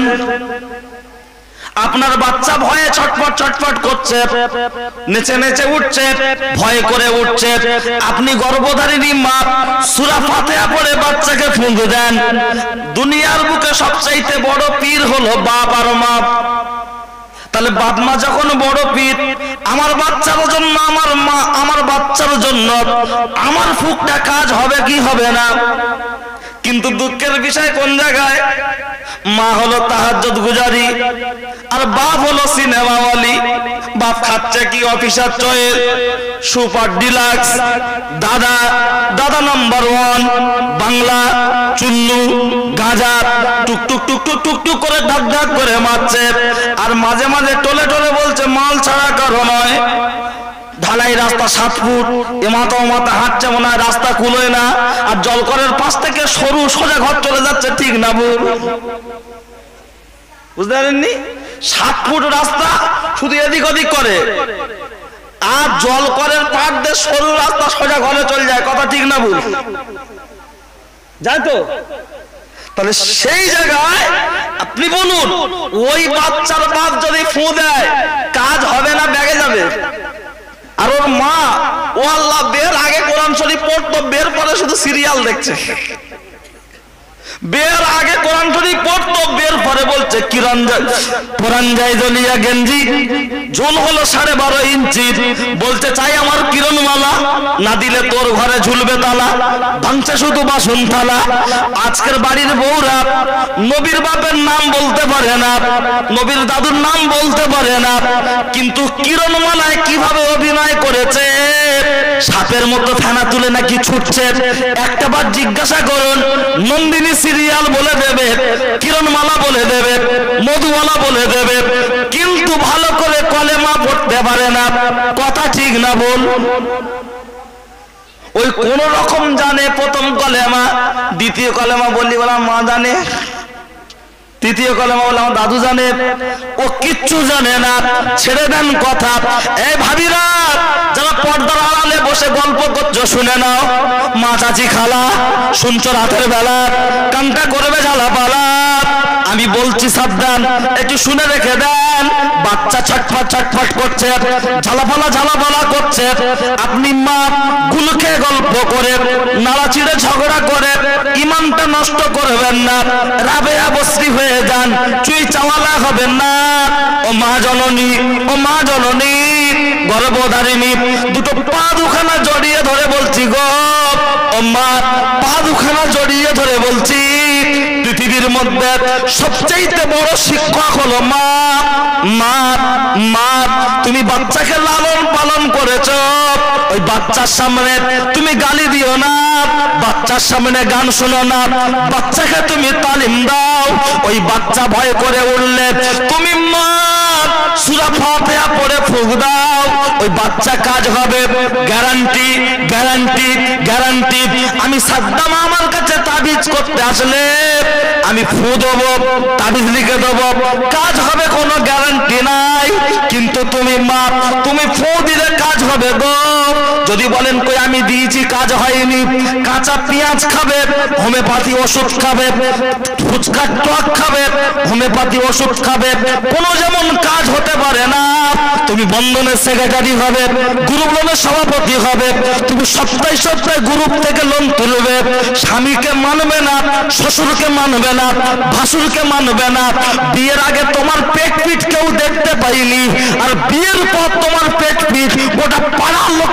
আপনার বাচ্চা ভয়ে ছটফট ছটফট করছে, নেচে নেচে উঠছে, ভয় করে উঠছে, আপনি গর্ভধারিণী মা সূরা ফাতিহা পড়ে বাচ্চাকে ফুঁক দেন। দুনিয়ার বুকে সবচাইতে বড় পীর হলো বাপ আর মা। তাহলে বাপ মা যখন বড় পীর, আমার বাচ্চার জন্য, আমার বাচ্চার জন্য আমার ফুঁকটা কাজ হবে কি হবে না? কিন্তু দুঃখের বিষয় কোন জায়গায়? মা হলো তাহাজ্জুদ গুজারি আর বাপ হলো সিনেমাওয়ালি। বাপ খাচ্ছে কি অফিসার চয়েস, সুপার ডিলাক্স, দাদা নাম্বার 1, বাংলা, চুল্লু, গাঁজা, টুকটুক টুকটুক টুকটুক করে ঢাক ঢাক করে মারছে। আর মাঝে মাঝে টলে টলে বলছে মাল ছাড়া কারো নয়। ঢালাই রাস্তা 7 ফুট, এমাথা ওমাথা হাঁটছে, মনে হয় রাস্তা কুলোয় না। আর জলকরের পাশ থেকে সরু সোজা ঘর চলে যাচ্ছে, ঠিক না ভুল? বুঝতে পারেননি? 7 ফুট রাস্তা শুধু এদিক ওদিক করে, আর জলকরের পাশ দিয়ে সরু রাস্তা সোজা ঘরে চলে যায়, কথা ঠিক না ভুল? যায় তো? তাহলে সেই জায়গায় আপনি বলুন, ওই বাচ্চার বাপ যদি ফু দেয়, কাজ হবে না ব্যাগে যাবে? আর ওর মা, ও আল্লাহ, বের আগে কোরআন শরীফ পড়তো, বের পরে শুধু সিরিয়াল দেখছে। বের আগে কোরআন শরীফ পড়তো, বের পরে বলছে কিরণ পুরান যায় জলিয়া গেঞ্জি, ঝুল হলো 12.5 ইঞ্চি, বলতে চাই আমার কিরণমালা, না দিলে তোর ঘরে ঝুলবে তালা, ভাঙছে শুধু বাসন থালা। আজকের বাড়ির বউরা নবীর বাপের নাম বলতে পারে না, নবীর দাদুর নাম বলতে পারে না, কিন্তু কিরণমালায় কিভাবে অভিনয় করেছে, সাপের মতো ফেনা তুলে নাকি ছুটছে। একটা বার জিজ্ঞাসা করুন, নন্দিনী সিরিয়াল বলে দেবে, কিরণমালা বলে দেবে, মধুমালা বলে দেবে, কিন্তু ভালো করে কলেমা পড়তে পারে না, কথা ঠিক না বল? ওই কোন রকম জানে প্রথম কলেমা, দ্বিতীয় কলেমা বললি বলা মা জানে, তৃতীয় কলেমা বলে আমার দাদু জানে, ও কিচ্ছু জানে না। ছেড়ে দেন কথা। এই ভাবিরা যারা পর্দার আড়ালে বসে গল্প করছো, শুনে নাও, মা চাচি খালা শুনছো রাতের বেলা, কানটা করবে ঝালাপালা। আমি বলছি সাবধান, একটু শুনে রেখে দেন। বাচ্চা ছটফট ছটফট করছে, ঝালাপালা করছে, আপনি মা গুলকে গল্প করে, নাড়াচিড়ে ঝগড়া করে ইমানটা নষ্ট করবেন না, রাবেয়া বস্রি হয়ে যান, চুই চাওয়ালা হবেন না। ও মা জননী, ও মা জননী, গর্ভধারিণী, দুটো পা দুখানা জড়িয়ে ধরে বলছি গো, ও মা, পা দুখানা জড়িয়ে ধরে বলছি, পৃথিবীর মধ্যে সবচেয়ে বড় শিক্ষক হলো মা। মা, মা, তুমি বাচ্চাকে লালন পালন করেছো, ওই বাচ্চার সামনে তুমি গালি দিও না, বাচ্চার সামনে গান শোনো না, বাচ্চাকে তুমি তালিম দাও। ওই বাচ্চা ভয় করে উঠলে তুমি মা সূরা ফাতিহা পড়ে ফুঁক দাও, ওই বাচ্চা কাজ হবে, গ্যারান্টি গ্যারান্টি গ্যারান্টি। আমি সাদ্দাম আমার কাছে তাবিজ করতে আসলে আমি ফু দেবো, তাবিজ লিখে দেবো, কাজ হবে, কোনো গ্যারান্টি নাই। কিন্তু তুমি মা, তুমি ফু দিলে কাজ হবে গো। যদি বলেন কই আমি দিয়েছি কাজ হয়নি, কাঁচা পেঁয়াজ খাবে, হোমিওপ্যাথি ওষুধ খাবে, ফুচকা টক খাবে, হোমিওপ্যাথি ওষুধ খাবে, কোনো যেমন কাজ হতে পারে না। তুমি বন্ধনের সেক্রেটারি হবে, গ্রুপ লোনের সভাপতি হবে, তুমি সপ্তাহে সপ্তাহে গ্রুপ থেকে লোন তুলবে, স্বামীকে মানবে না, শ্বশুরকে মানবে না, ভাসুরকে মানবে না। বিয়ের আগে তোমার পেট পিঠ কেউ দেখতে পাইনি, আর বিয়ের পর তোমার পেট পিঠ গোটা পাড়ার লোকের জন্য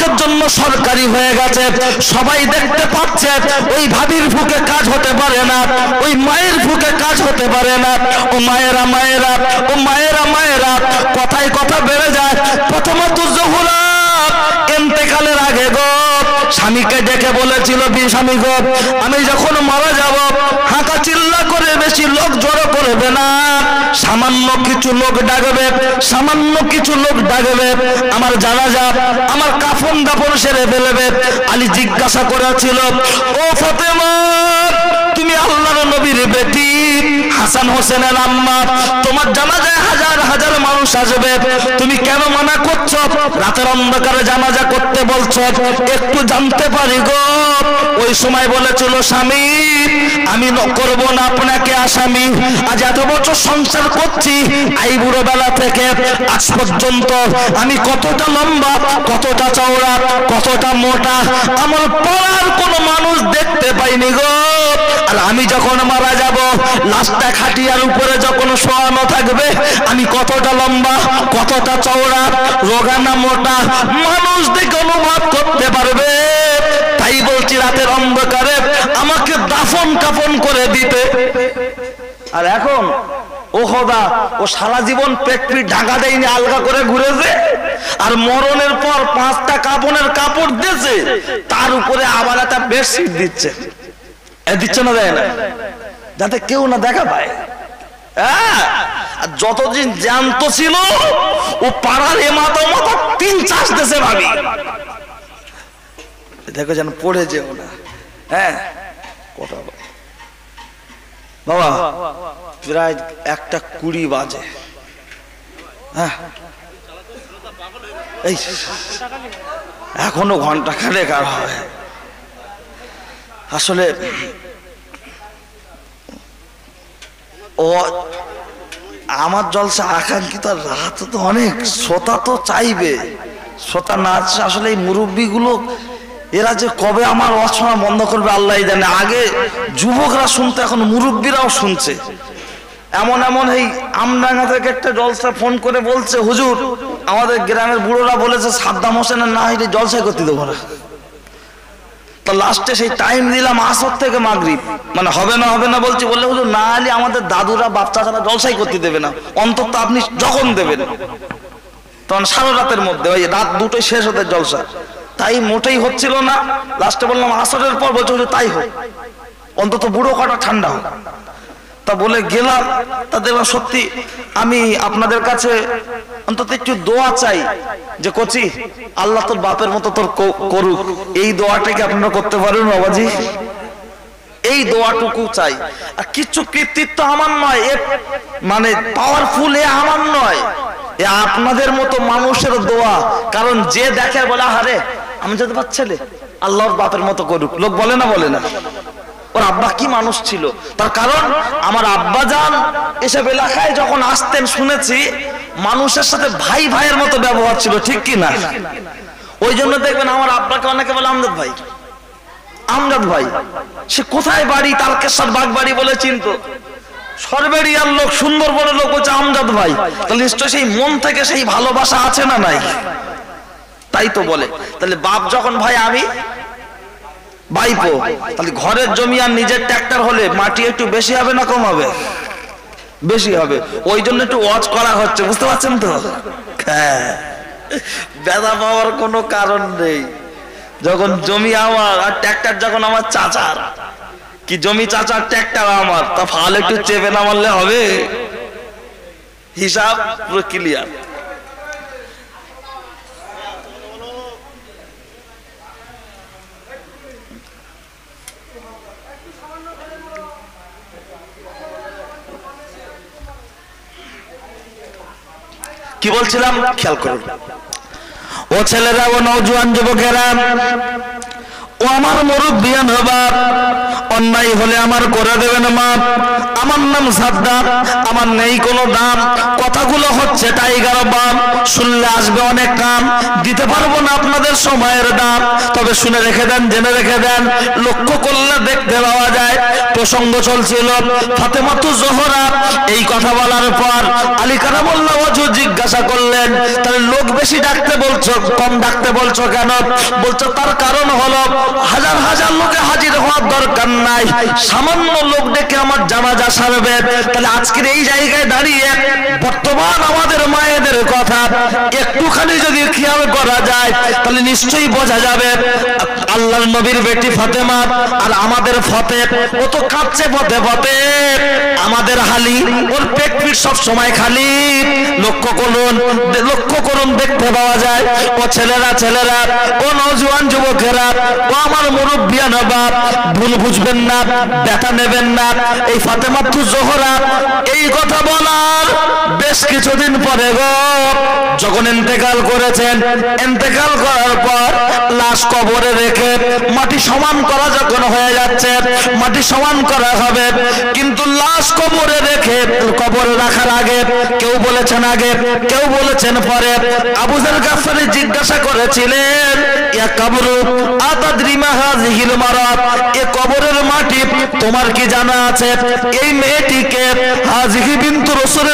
সরকারি হয়ে গেছে, সবাই দেখতে পাচ্ছে ওই ভাবির বুকে কাজ হতে পারে না, ওই মায়ের বুকে কাজ হতে পারে না। ও মায়েরা মায়েরা, ও মায়েরা মায়েরা, কথায় কথা বেড়ে যায়। প্রথমত জোহরা ইন্তেকালের আগে গো স্বামীকে ডেকে বলেছিল, স্বামী গো আমি যখন মারা যাব হাঁকা চিল্লা করে বেশি লোক জড়ো করবে না, সামান্য কিছু লোক ডাকবে, সামান্য কিছু লোক ডাকবে, আমার জানাজা আমার কাফন দাফন সেরে ফেলবে। আলী জিজ্ঞাসা করেছিল, ও ফাতেমা তুমি আল্লাহর নবীর বেটি, হাসান হোসেনের আম্মা, তোমার জানাজায় হাজার হাজার মানুষ আসবে, তুমি কেন মানা করছো? রাতের অন্ধকারে জানাজা করতে বলছো, একটু জানতে পারি গো? ওই সময় বলেছিল, স্বামী আমি করব না আপনাকে আসামি, আজ এত বছর সংসার করছি, এই বুড়ো বেলা থেকে আজ পর্যন্ত আমি কতটা লম্বা, কতটা চওড়া, কতটা মোটা আমার পাড়ার কোনো মানুষ দেখতে পাইনি গো। আর আমি যখন মারা যাব লাশটা খাটিয়ার উপরে যখন শোয়ানো থাকবে, আমি কতটা লম্বা, কতটা চওড়া, রোগা না মোটা মানুষ দেখে অনুভব করতে পারবে। তাই বলছি রাতের অন্ধকারে আমাকে দাফন কাফন করে দিতে। আর এখন ও খোদা, ও সারা জীবন পেট পিট ঢাকা দেয়নি, আলগা করে ঘুরেছে, আর মরণের পর 5টা কাপড়ের কাপড় দিয়েছে, তার উপরে আবার একটা বেডশিট দিচ্ছে। দিচ্ছে না, দেয় না, যাতে কেউ না দেখা পায়। হ্যাঁ, যতদিন জ্যান্ত ছিল ও পাড়ার এমাতো মতো 3 দেশে ভাবি, দেখো যেন পড়ে যেও না। হ্যাঁ কটা বাবা, প্রায় 1:20 বাজে। হ্যাঁ এই এখনো ঘন্টা খানেক আর হবে। আসলে ও আমার জলসা আকাঙ্ক্ষিত, রাত তো অনেক, শ্রোতা তো চাইবে, শ্রোতা না আসলে এই মুরব্বীগুলো এরা যে কবে আমার অচনা বন্ধ করবে আল্লাহ জানে। আগে যুবকরা শুনতো, এখন মুরব্বীরাও শুনছে। এমন এমন এই আমডাঙ্গা থেকে একটা জলসা ফোন করে বলছে, হুজুর আমাদের গ্রামের বুড়োরা বলেছে সাদ্দাম হোসেনের না হইলে জলসাই করতে দেবো না। তো লাস্টে সেই টাইম দিলাম আসর থেকে মাগরিব, মানে হবে না হবে না বলছি, বললে হুজুর না হলে আমাদের দাদুরা বাচ্চা ছাড়া জলসাই করতে দেবে না, অন্তত আপনি যখন দেবেন। তখন সারা রাতের মধ্যে ওই রাত 2টোয় শেষ হতে জলসা, তাই মোটেই হচ্ছিল না। লাস্টে বললাম আসরের পর, বলছে হুজুর তাই হোক, অন্তত বুড়ো কটা ঠান্ডা হোক। তা বলে গেলাম, তা দেখলাম সত্যি আমি আপনাদের কাছে অন্তত একটু দোয়া চাই, যে কচি আল্লাহ তোর বাপের মতো তোর করুক, এই দোয়াটাকে আপনারা করতে পারেন বাবাজি, এই দোয়াটুকু চাই। আর কিছু কৃতিত্ব আমার নয়, মানে পাওয়ারফুল এ আমার নয়, এ আপনাদের মতো মানুষের দোয়া। কারণ যে দেখে বলে আরে আমি যদি ছেলে আল্লাহর বাপের মতো করুক, লোক বলে না, বলে না ওর আব্বা কি মানুষ ছিল। তার কারণ আমার আব্বা জান এসব এলাকায় যখন আসতেন শুনেছি মানুষের সাথে ভাই ভাইয়ের মতো ব্যবহার ছিল, ঠিক কি না? ওই জন্য দেখবেন আমার আব্বাকে অনেকে বলে আমজাদ ভাই, আমজাদ ভাই। সে কোথায় বাড়ি, তারকেশ্বর বাগবাড়ি বলে চিনত, সরবেরিয়ার লোক, সুন্দরবনের লোক বলছে আমজাদ ভাই, তাহলে নিশ্চয় সেই মন থেকে সেই ভালোবাসা আছে না নাই? তাই তো বলে। তাহলে বাপ যখন ভাই আমি ভাইপো, তাহলে ঘরের জমি আর নিজের ট্রাক্টর হলে মাটি একটু বেশি হবে না কম হবে? বেশি হবে। ওই জন্য একটু ওয়াচ করা হচ্ছে, বুঝতে পারছেন তো? হ্যাঁ, বেদা পাওয়ার কোনো কারণ নেই। যখন জমি আমার আর ট্রাক্টর যখন আমার চাচার, কি জমি চাচার ট্রাক্টর আমার, তা ফাল একটু চেপে না মারলে হবে? হিসাব পুরো ক্লিয়ার। কি বলছিলাম খেয়াল করুন, ও ছেলেরা, ও নওজোয়ান যুবকেরা, ও আমার মুরব্বিয়ান বাপ, অন্যায় হলে আমার করে দেবেন মাপ। আমার নাম সাদ্দাম, আমার নেই কোনো দাম, কথাগুলো হচ্ছে টাইগার বাম, শুনলে আসবে অনেক কাম, দিতে পারবো না আপনাদের সময়ের দাম। তবে শুনে রেখে দেন, জেনে রেখে দেন, লক্ষ্য করলে দেখতে পাওয়া যায় প্রসঙ্গ চলছিল ফাতেমাতু জোহরা। এই কথা বলার পর আলী কারামুল্লাহ ওয়াজহ জিজ্ঞাসা করলেন, তাহলে লোক বেশি ডাকতে বলছো, কম ডাকতে বলছো কেন? বলছো তার কারণ হলো হাজার হাজার লোকে হাজির হওয়ার দরকার নাই, সামান্য লোক ডেকে আমার জানাজা সারবে। তাহলে আজকের এই জায়গায় দাঁড়িয়ে বর্তমান আমাদের মায়েদের কথা একটুখানি যদি খেয়াল করা যায় তাহলে নিশ্চয়ই বোঝা যাবে আল্লাহর নবীর বেটি ফাতেমা আর আমাদের ফতে, ও তো কাঁদছে পথে পথে, আমাদের হালি ওর পেট পিট সব সময় খালি। লক্ষ্য করুন দেখতে পাওয়া যায় ও ছেলেরা ও নওজোয়ান যুবকেরা, ও আমার মুরব্বিয়ান বাপ, ভুল বুঝবেন না, ব্যথা নেবেন না। এই ফাতেমা তু জোহরা এই কথা বলার বেশ কিছুদিন পরে গো যখন ইন্তেকাল করেছেন, ইন্তেকাল করার পর লাশ কবরে রেখে মাটি সমান করা যখন হয়ে যাচ্ছে, মাটি সমান করা হবে, কিন্তু লাশ কবরে রেখে কবরে রাখার আগে কেউ বলেছেন আগে, কেউ বলেছেন পরে। আবু যার গাফফারী জিজ্ঞাসা করেছিলেন, ইয়া কবরু আতাদরি মা হাযিহিল মারাত, এ কবরের মাটি তোমার কি জানা আছে? এই মেয়েটিকে হাযিহি বিনতু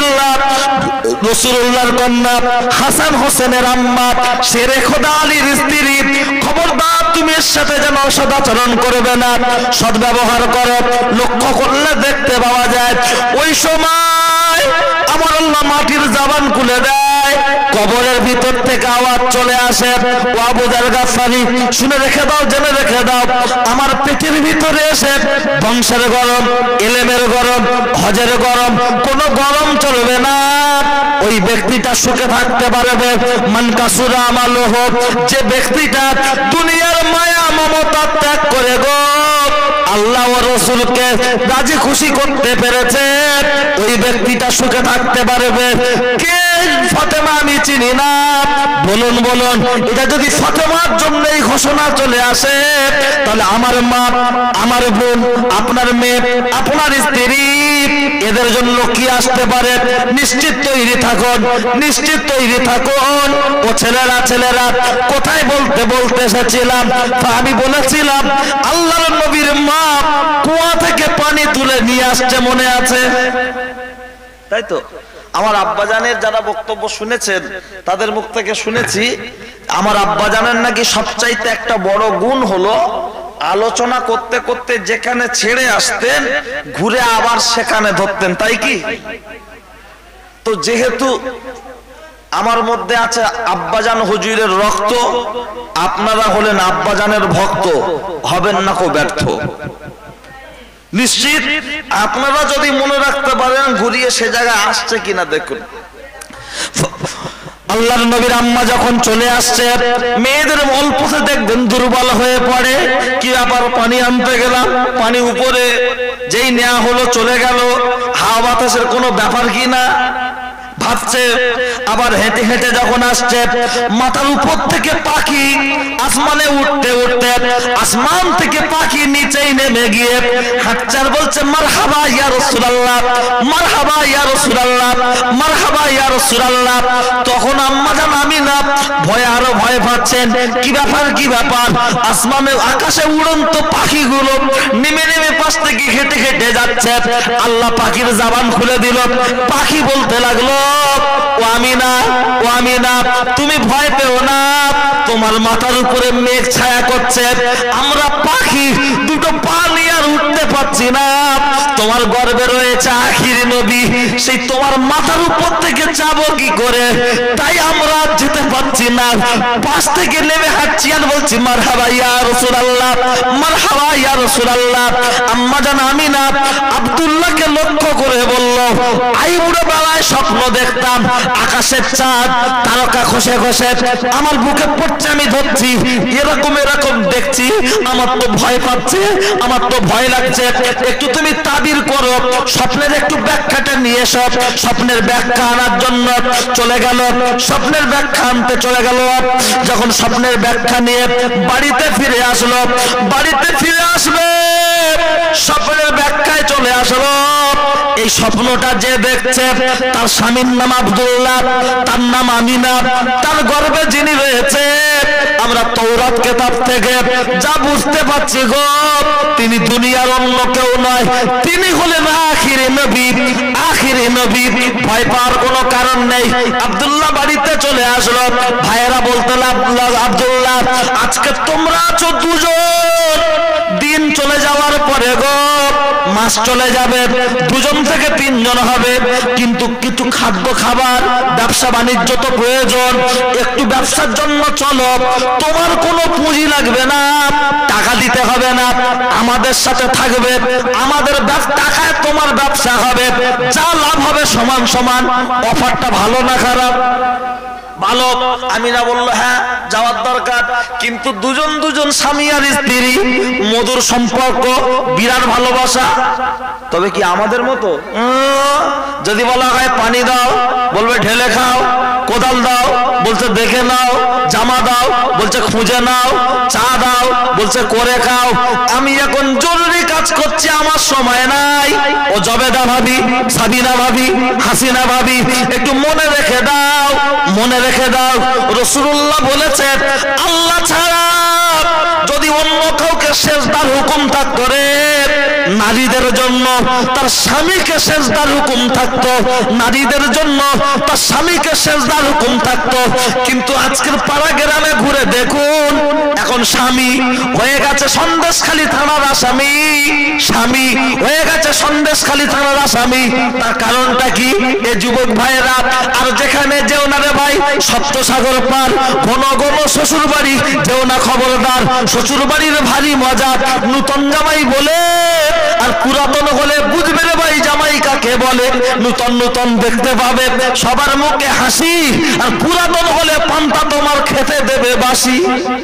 রাসূলুল্লাহর কন্যা, হাসান হোসেনের আম্মা, শেরে খোদা আলীর স্ত্রী। খবরদার তুমি এর সাথে যেন সদাচরণ করবে না, সদ্ব্যবহার করো। লক্ষ্য করলে দেখতে পাওয়া যায় ওই সময় আমার আল্লাহ মাটির জবান খুলে দেয়, কবরের ভিতর থেকে আওয়াজ চলে আসে, ও আবু যার গাফফারী শুনে রেখে দাও, জেনে রেখে দাও, আমার পেটের ভিতরে এসে বংশের গরম, ইলমের গরম, হজের গরম, কোনো গরম চলবে না। ওই ব্যক্তিটা সুখে থাকতে পারবে মান কাসুরা আমালুহু, যে ব্যক্তিটা দুনিয়ার মায়া মমতা ত্যাগ করে গো আল্লাহ ও রাসূলকে রাজি খুশি করতে পেরেছে, ওই ব্যক্তিটা সুখে থাকতে পারবে। কে ফাতেমা আমি চিনি না, বলুন এটা যদি ফাতেমার জন্য এই ঘোষণা চলে আসে তাহলে আমার মা, আমার বোন, আপনার মেয়ে, আপনার স্ত্রী, এদের জন্য কি আসতে পারে? নিশ্চিত তৈরি থাকুন, নিশ্চিত তৈরি থাকুন। ও ছেলেরা কোথায় বলতে এসেছিলাম, আমি বলেছিলাম আল্লাহর নবীর মা কুয়া থেকে পানি তুলে নিয়ে আসছে, মনে আছে? তাই তো আমার আব্বাজানের যারা বক্তব্য শুনেছেন তাদের মুখ থেকে শুনেছি, আমার আব্বাজানের নাকি সবচাইতে একটা বড় গুণ হলো আলোচনা করতে করতে যেখানে ছেড়ে আসতেন ঘুরে আবার সেখানে ধরতেন। তাই কি? তো যেহেতু আমার মধ্যে আছে আব্বাজান হুজুরের রক্ত, আপনারা হলেন আব্বাজানের ভক্ত, হবেন না কো ব্যর্থ। নিশ্চিত আপনারা যদি মনে রাখতে পারেন ঘুরিয়ে সে জায়গায় আসছে কিনা দেখুন। আল্লাহর নবীর আম্মা যখন চলে আসছে, মেয়েদের অল্পতে দেখবেন দুর্বল হয়ে পড়ে, কি আবার পানি আনতে গেলাম, পানি উপরে যেই নেওয়া হলো চলে গেল, হাওয়া বাতাসের কোনো ব্যাপার কিনা ভাবছে। আবার হেঁটে হেঁটে যখন আসছে, মাথার উপর থেকে পাখি আসমানে উঠতে উঠতে আসমান থেকে পাখি নিচেই নেমে গিয়ে হাঁটছে আর বলছে মারহাবা ইয়া রাসূলুল্লাহ, মারহাবা ইয়া রাসূলুল্লাহ, মারহাবা ইয়া রাসূলুল্লাহ। তখন আম্মা জান আমিনা ভয়ে আরো ভয় পাচ্ছেন, কি ব্যাপার? আসমানে আকাশে উড়ন্ত পাখিগুলো নেমে নেমে পাশ থেকে হেঁটে হেঁটে যাচ্ছে। আল্লাহ পাখির জবান খুলে দিল, পাখি বলতে লাগলো, ও আমিনা তুমি ভয় পেও না, তোমার মাথার উপরে মেঘ ছায়া করছে, আমরা পাখি দুটো পা নিয়ে আর উঠতে পারছি না, তোমার গর্ভে রয়েছে আখির নবী, সেই তোমার মাথার উপর থেকে যাবো কি করে, তাই আমরা যেতে পারছি না, পাশ থেকে নেমে হাঁটছি আর বলছি মারহাবা ইয়া রাসূলুল্লাহ, মারহাবা ইয়া রাসূলুল্লাহ। আম্মা জান আমিনা আব্দুল্লাহকে লক্ষ্য করে বলল, আইবুড়ো বেলায় স্বপ্ন দেখতাম আকাশের চাঁদ তারকা খসে খসে আমার বুকে পড়ছে, আমি ধরছি, এরকম দেখছি, আমার তো ভয় পাচ্ছে, আমার তো ভয় লাগছে, একটু তুমি তাবির করো, স্বপ্নের একটু ব্যাখ্যাটা নিয়ে এসো। স্বপ্নের ব্যাখ্যা আনার জন্য চলে গেল, স্বপ্নের ব্যাখ্যা আনতে চলে গেল। যখন স্বপ্নের ব্যাখ্যা নিয়ে বাড়িতে ফিরে আসলো, স্বপ্নের ব্যাখ্যায় চলে আসলো, এই স্বপ্নটা যে দেখছে তার স্বামীর নাম আব্দুল্লাহ, তার নাম আমিনা, তার গর্ভে যিনি রয়েছে আমরা তৌরাত কিতাব থেকে যা বুঝতে পারছি গো, তিনি দুনিয়ার অন্য কেউ নয়, তিনি হলেন আখিরি নবী। আখিরি নবী, ভয় পাওয়ার কোনো কারণ নেই। আব্দুল্লাহ বাড়িতে চলে আসলো। ভাইয়েরা বলতে লাগলো, আব্দুল্লাহ আজকে তোমরা আছো দুজন, দিন চলে যাওয়ার পরে গো মাস চলে যাবে, দুজন থেকে তিনজন হবে, কিন্তু কিছু খাদ্য খাবার ব্যবসা বাণিজ্য তো প্রয়োজন, একটু ব্যবসার জন্য চলো, তোমার কোনো পুঁজি লাগবে না, টাকা দিতে হবে না, আমাদের সাথে থাকবে, আমাদের টাকায় তোমার ব্যবসা হবে, যা লাভ হবে সমান সমান। অফারটা ভালো না খারাপ? ভালো। আমিনা বলল হ্যাঁ যাওয়ার দরকার, কিন্তু দুজন দুজন স্বামী আর স্ত্রী, মধুর সম্পর্ক, বিরাট ভালোবাসা। তবে কি আমাদের মতো? যদি বলা হয় পানি দাও, বলবে ঢেলে খাও, কোদাল দাও, বলছে দেখে নাও, জামা দাও, বলছে খুঁজে নাও, চা দাও, বলছে করে খাও। আমি এখন জরুরি কাজ করছি, আমার সময় নাই। ও জবেদা ভাবি, সাবিনা ভাবি, হাসিনা ভাবি, একটু মনে রেখে দাও, মনে রেখে দাও, রাসূলুল্লাহ বলেছেন আল্লাহ ছাড়া যদি অন্য কাউকে সেজদার হুকুম থাকতো রে, নারীদের জন্য তার স্বামীকে সেজদার হুকুম থাকতো, নারীদের জন্য তার স্বামীকে সেজদার হুকুম থাকতো। কিন্তু আজকের পাড়া গ্রামে ঘুরে দেখুন, এখন স্বামী হয়ে গেছে সন্দেশখালী থানার আসামি, স্বামী হয়ে গেছে সন্দেশখালী থানার আসামি। তার কারণটা কি? এ যুবক ভাইয়েরা, আর যেখানে যেও না রে ভাই, সপ্তসাগর পার, ঘন ঘন শ্বশুর বাড়ি যেও না, খবরদার, শ্বশুর বাড়ির ভারী মজা। নূতন জামাই বলে আর পুরাতন হলে বুঝবে রে ভাই জামাই কাকে বলে। নূতন নূতন দেখতে পাবে, সবার মুখে হাসি, আর পুরাতন হলে পান্তা তোমার খেতে দেবে বাসি।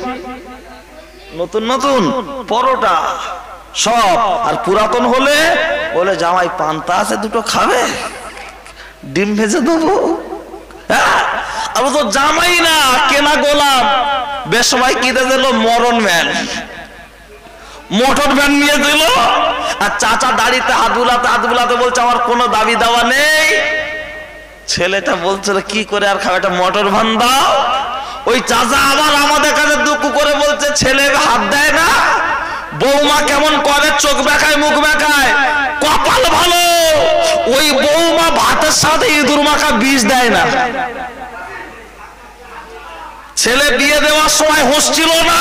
নতুন নতুন পরোটা সব, আর পুরাতন হলে বলে জামাই পান্তা আছে দুটো খাবে, ডিম ভেজে দেবো। আর তো জামাই না, কেনা গোলাম। বেশ সবাই কিনে দিল মরণ ভ্যান, মোটর ভ্যান নিয়ে দিল, আর চাচা দাড়িতে হাত বুলাতে বলছে আমার কোনো দাবি দাওয়া নেই। ছেলেটা বলছিল কি করে আর খাবে, একটা মোটর ভ্যান দাও। ওই চাচা আবার আমাদের কাছে দুঃখ করে বলছে ছেলে হাত দেয় না, বৌমা কেমন করে, চোখ বেঁকায়, মুখ বেঁকায়। কপাল ভালো, ওই বৌমা ভাতের সাথে ইঁদুর মাখা বিষ দেয় না। ছেলে বিয়ে দেওয়ার সময় হুঁশ ছিল না,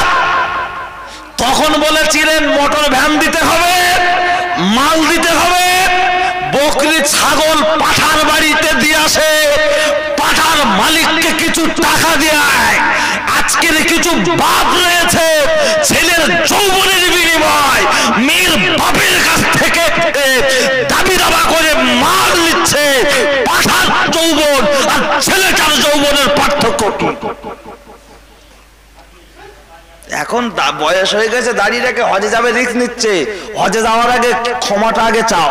তখন বলেছিলেন মোটর ভ্যান দিতে হবে, মাল দিতে হবে, বকরি ছাগল পাঠার বাড়িতে দিয়ে আসে, পাঠার মালিককে কিছু টাকা দেয়। আজকের কিছু বাপ রয়েছে, ছেলের যৌবনের বিনিময় মেয়ের বাপের কাছ থেকে দাবি দাবা করে মাল নিচ্ছে। পাঠার যৌবন আর ছেলেটার যৌবনের পার্থক্য কি? এখন বয়স হয়ে গেছে, দাঁড়িয়ে রেখে হজে যাবে, রিস্ক নিচ্ছে। হজে যাওয়ার আগে ক্ষমাটা আগে চাও।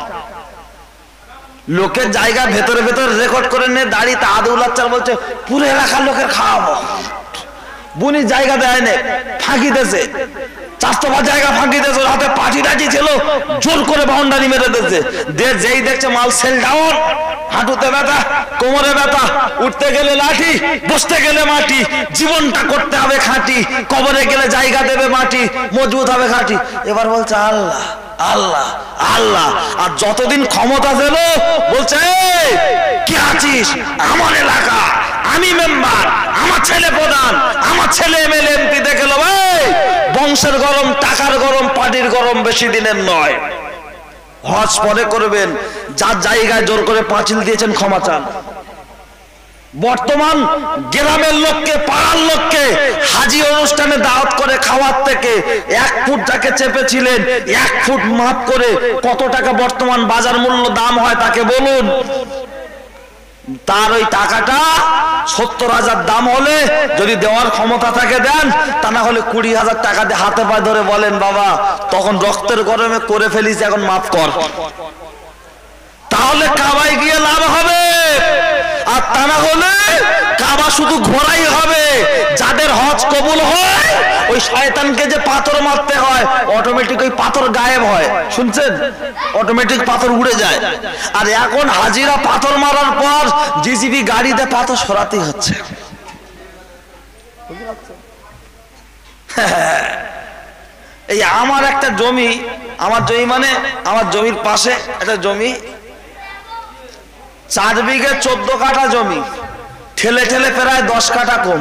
লোকের জায়গা ভেতরে ভেতরে রেকর্ড করে নিয়ে দাঁড়িয়ে আদুল্লাহ বলছে পুরো এলাকার লোকের খাওয়াবো। বুনি জায়গা দেয় নে, ফাঁকি দেছে, চারতবা জায়গা ফাঁকি দেছে, হাতে পাটি টাটি ছিল, জোর করে বাউন্ডারি মেরে দিয়েছে। যেই দেখছে মাল সেল ডাউন, হাঁটুতে ব্যথা, কোমরে ব্যথা, উঠতে গেলে লাঠি, বসতে গেলে মাটি, জীবনটা করতে হবে খাঁটি, কবরে গেলে জায়গা দেবে মাটি, মজবুত হবে খাঁটি। এবার বলছে আল্লাহ আল্লাহ আল্লাহ, আর যতদিন ক্ষমতা ছিল বলছে কি আছিস, আমার এলাকা, আমি মেম্বার, আমার ছেলে প্রধান, আমার ছেলে এমএলএ এমপি, দেখে লো ভাই বংশের গরম, টাকার গরম, পার্টির গরম বেশি দিনের নয়। হজ পরে করবেন, যার জায়গায় জোর করে পাঁচিল দিয়েছেন ক্ষমা চান। বর্তমান গ্রামের লোককে, পাড়ার লোককে হাজি অনুষ্ঠানে দাওয়াত করে খাওয়ার থেকে 1 ফুট যাকে চেপেছিলেন 1 ফুট মাপ করে কত টাকা বর্তমান বাজার মূল্য দাম হয় তাকে বলুন। তার ওই টাকাটা 70,000 দাম হলে যদি দেওয়ার ক্ষমতা থাকে দেন, তা না হলে 20,000 টাকা দিয়ে হাতে পায়ে ধরে বলেন বাবা তখন রক্তের গরমে করে ফেলিস, এখন মাফ কর। তাহলে কাবায় গিয়ে লাভ হবে। আর তা না হলে কাবা শুধু ঘোরাই হবে। যাদের হজ কবুল হয় ওই ওই শয়তানকে যে পাথর মারতে হয় অটোমেটিক ওই পাথর গায়েব হয়, শুনছেন? অটোমেটিক পাথর উড়ে যায়। আর এখন হাজিরা পাথর মারার পর জিসিবি গাড়িতে পাথর সরাতে হচ্ছে। এই আমার একটা জমি, আমার জমি মানে আমার জমির পাশে একটা জমি, 4 বিঘে 14 কাঠা জমি, ঠেলে ঠেলে প্রায় 10 কাঠা কম।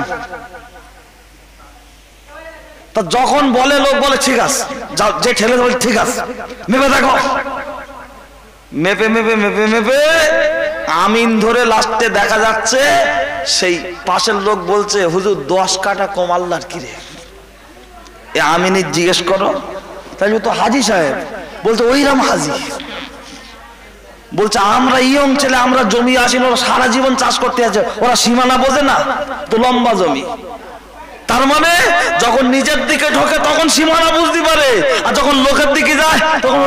তা যখন বলে লোক বলে ঠিক আছে, যে ঠেলে বলে ঠিক আছে মেপে দেখো, মেপে মেপে মেপে মেপে আমিন ধরে লাস্টে দেখা যাচ্ছে সেই পাশের লোক বলছে হুজুর 10 কাঠা কম আল্লাহর কিরে। এ আমিনি জিজ্ঞেস করো, তাই তো হাজি সাহেব বলছে ওইরাম হাজি। বলছে আমরা ইয়ং ছেলে, আমরা জমি আসি, ওরা সারা জীবন চাষ করতে আছে, ওরা সীমানা বোঝে না তো, লম্বা জমি। তার মানে যখন নিজের দিকে ঢোকে তখন সীমানা বুঝতে পারে, আর যখন লোকের দিকে যায় তখন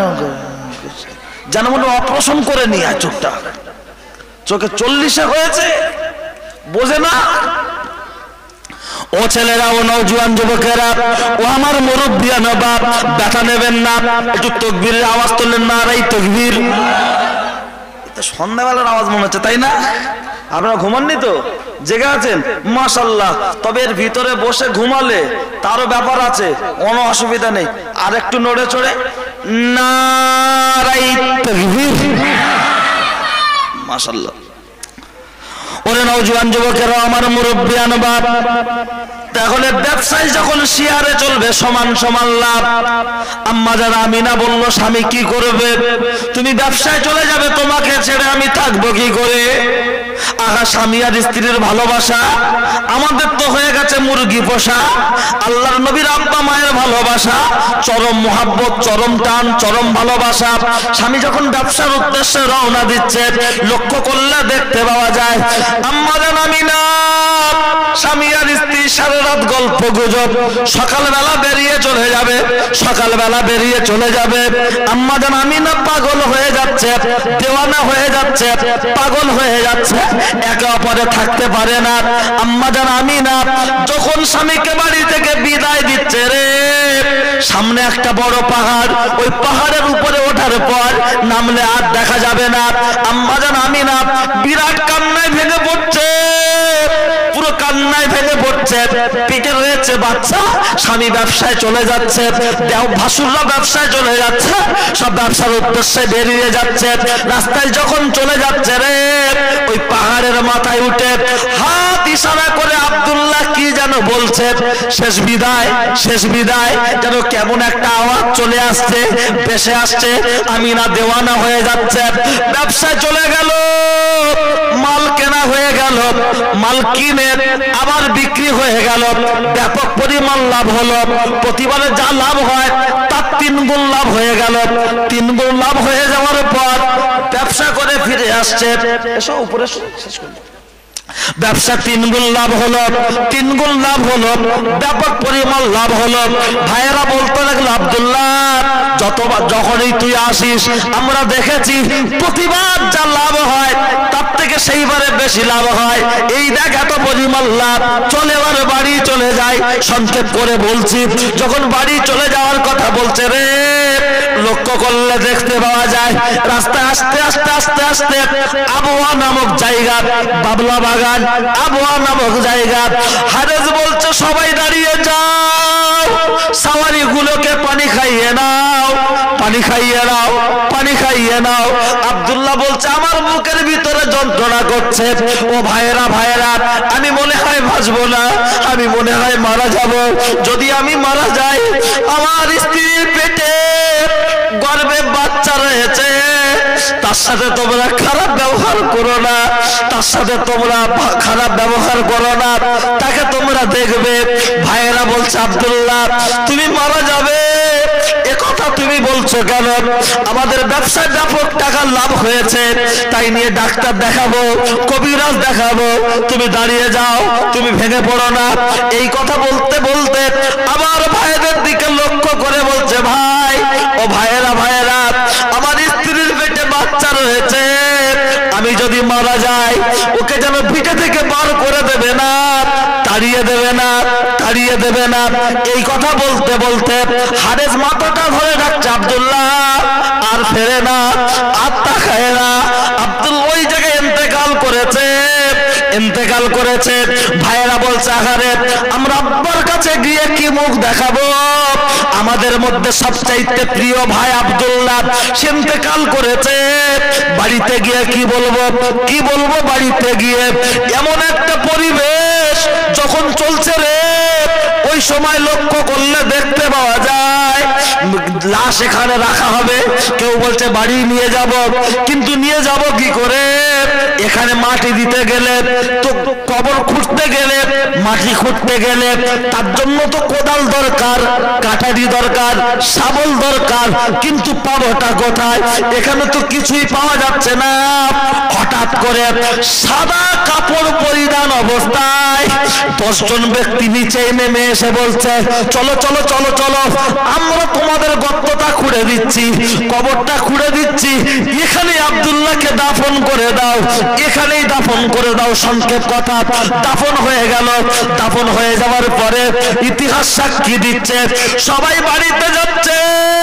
যেন মনে অপারেশন করে নিয়ে চোখটা, চোখে 40 হয়েছে, বোঝে না। ও ছেলেরা, ও নওজোয়ান যুবকেরা, ও আমার মুরব্বিয়ান বাপ, ব্যথা নেবেন না, একটু তাকবীরের আওয়াজ তোলেন না, আর এই তাকবীর। সন্ধ্যাবেলার আওয়াজ মনে হচ্ছে, তাই না? আপনারা ঘুমাননি তো, জেগে আছেন মাশাআল্লাহ। তবে এর ভিতরে বসে ঘুমালে তারও ব্যাপার আছে, কোনো অসুবিধা নেই। আর একটু নড়ে চড়ে নারাই তাকবীর, মাশাআল্লাহ। ওরে নওজোয়ান যুবকেরা, আমার মুরব্বিয়ান বাপ, তাহলে ব্যবসায় যখন শেয়ারে চলবে সমান সমান লাভ। আম্মা যারা আমিনা বলল স্বামী কি করবে? তুমি ব্যবসায় চলে যাবে, তোমাকে ছেড়ে আমি থাকবো কি করে? আহা, স্বামী আর স্ত্রীর ভালোবাসা আমাদের তো হয়ে গেছে মুরগি পোষা। আল্লাহর নবীর আব্বা মায়ের ভালোবাসা, চরম মুহাব্বত, চরম টান, চরম ভালোবাসা। স্বামী যখন ব্যবসার উদ্দেশ্যে রওনা দিচ্ছে, লক্ষ্য করলে দেখতে পাওয়া যায় আম্মা জান আমিনা স্বামী আর স্ত্রী সারা রাত গল্প গুজব, সকালবেলা বেরিয়ে চলে যাবে, সকালবেলা বেরিয়ে চলে যাবে। আম্মা জান আমিনা পাগল হয়ে যাচ্ছে, দেওয়ানা হয়ে যাচ্ছে, পাগল হয়ে যাচ্ছে, একে অপরে থাকতে পারে না। আম্মা জান আমিনা যখন স্বামীকে বাড়ি থেকে বিদায় দিচ্ছে, রে সামনে একটা বড় পাহাড়, ওই পাহাড়ের উপরে ওঠার পর নামলে আর দেখা যাবে না। আম্মা জান আমিনা বিরাট কান্নায় ভেঙে পড়ছে, পুরো কান্নায় ভেঙে পড়ছে। পেটে রয়েছে বাচ্চা, স্বামী ব্যবসায় চলে যাচ্ছে, ভাসুররা ব্যবসায় চলে যাচ্ছে, সব ব্যবসার উদ্দেশ্যে বেরিয়ে যাচ্ছে। রাস্তায় যখন চলে যাচ্ছে, রে ওই পাহাড়ের মাথায় উঠে হাত ইশারা করে আব্দুল্লাহ কি যেন বলছে, শেষ বিদায়, শেষ বিদায়, যেন কেমন একটা আওয়াজ চলে আসছে, ভেসে আসছে। আমিনা দেওয়ানা হয়ে যাচ্ছে, ব্যবসায় চলে গেল, মাল কেনা হয়ে গেল, মাল কিনে আবার বিক্রি হয়ে গেল, ব্যাপক পরিমাণ লাভ হলো। প্রতিবারে যা লাভ হয় তার 3 গুণ লাভ হয়ে গেল। 3 গুণ লাভ হয়ে যাওয়ার পর ব্যবসা করে ফিরে আসছে, এসব উপরে শেষ করলো। ব্যবসা 3 গুণ লাভ হলো, 3 গুণ লাভ হলো, ব্যাপক পরিমাণ লাভ হলো। ভাইয়েরা বলতে লাগলো, আব্দুল্লাহ যতবার যখনই তুই আসিস আমরা দেখেছি প্রতিবার যা লাভ হয় তার থেকে সেইবারে বেশি লাভ হয়। এই দেখ এত পরিমাণ লাভ, চলে এবার বাড়ি চলে যায়। সংক্ষেপ করে বলছি, যখন বাড়ি চলে যাওয়ার কথা বলছে, রে লক্ষ্য করলে দেখতে পাওয়া যায় রাস্তায় আস্তে আস্তে আস্তে আস্তে আবহাওয়া নামক জায়গা, বাবলা বাগান, আবহাওয়া নামক জায়গা। হারেস বলছে সবাই দাঁড়িয়ে যাও, সাওয়ারি গুলোকে পানি খাইয়ে নাও, পানি খাইয়ে নাও, পানি খাইয়ে নাও। আব্দুল্লাহ বলছে আমার বুকের ভিতরে যন্ত্রণা করছে। ও ভাইয়েরা, ভাইয়েরা, আমি মনে হয় বাঁচবো না, আমি মনে হয় মারা যাব। যদি আমি মারা যাই, আমার স্ত্রীর পেটে গর্ভে বাচ্চা রয়েছে, তার সাথে তোমরা খারাপ ব্যবহার করো না, তার সাথে তোমরা খারাপ ব্যবহার করো না, তাকে তোমরা দেখবে। ভাইয়েরা বলছে আব্দুল্লাহ তুমি মারা যাবে, একথা তুমি বলছো কেন? আমাদের ব্যবসায় ব্যাপক টাকার লাভ হয়েছে, তাই নিয়ে ডাক্তার দেখাবো, কবিরাজ দেখাবো, তুমি দাঁড়িয়ে যাও, তুমি ভেঙে পড়ো না। এই কথা বলতে বলতে আমার ভাইদের দিকে লক্ষ্য করে বলছে, ভাই ও ভাইয়েরা, ভাইয়েরা, আমার স্ত্রীর পেটে বাচ্চা রয়েছে, আমি যদি মারা যাই ওকে যেন ভিটে থেকে বার করে দেবে না, তাড়িয়ে দেবে না, তাড়িয়ে দেবে না। এই কথা বলতে বলতে হারেস মাথাটা ধরে ডাকছে আব্দুল্লাহ, আর ফেরে না, আর তাকায় না। আব্দুল ওই জায়গায় ইন্তেকাল করেছে, ইন্তেকাল করেছে। ভাইয়েরা বলছে আহারে আমরা আব্বার কাছে গিয়ে কি মুখ দেখাবো? আমাদের মধ্যে সবচাইতে প্রিয় ভাই আব্দুল্লাহ সে ইন্তেকাল করেছে, বাড়িতে গিয়ে কি বলবো, কি বলবো বাড়িতে গিয়ে? এমন একটা পরিবেশ যখন চলছে রে, ওই সময় লক্ষ্য করলে দেখতে পাওয়া যায় লাশ এখানে রাখা হবে, কেউ বলছে বাড়ি নিয়ে যাব, কিন্তু নিয়ে যাব কি করে? এখানে মাটি দিতে গেলে তো, কবর খুঁড়তে গেলে, মাটি খুঁড়তে গেলে তার জন্য তো কোদাল দরকার, কাটারি দরকার, শাবল দরকার, কিন্তু পাবোটা কোথায়? এখানে তো কিছুই পাওয়া যাচ্ছে না। হঠাৎ করে সাদা কাপড় পরিধান অবস্থায় 10 জন ব্যক্তি নিচে নেমে এসে বলছে চলো চলো চলো চলো, আমরা তোমাদের গর্তটা খুঁড়ে দিচ্ছি, কবরটা খুঁড়ে দিচ্ছি, এখানে আব্দুল্লাহকে দাফন করে দাও, এখানেই দাফন করে দাও। সংক্ষেপ কথা, দাফন হয়ে গেল। দাফন হয়ে যাওয়ার পরে ইতিহাস সাক্ষী দিচ্ছে সবাই বাড়িতে যাচ্ছে,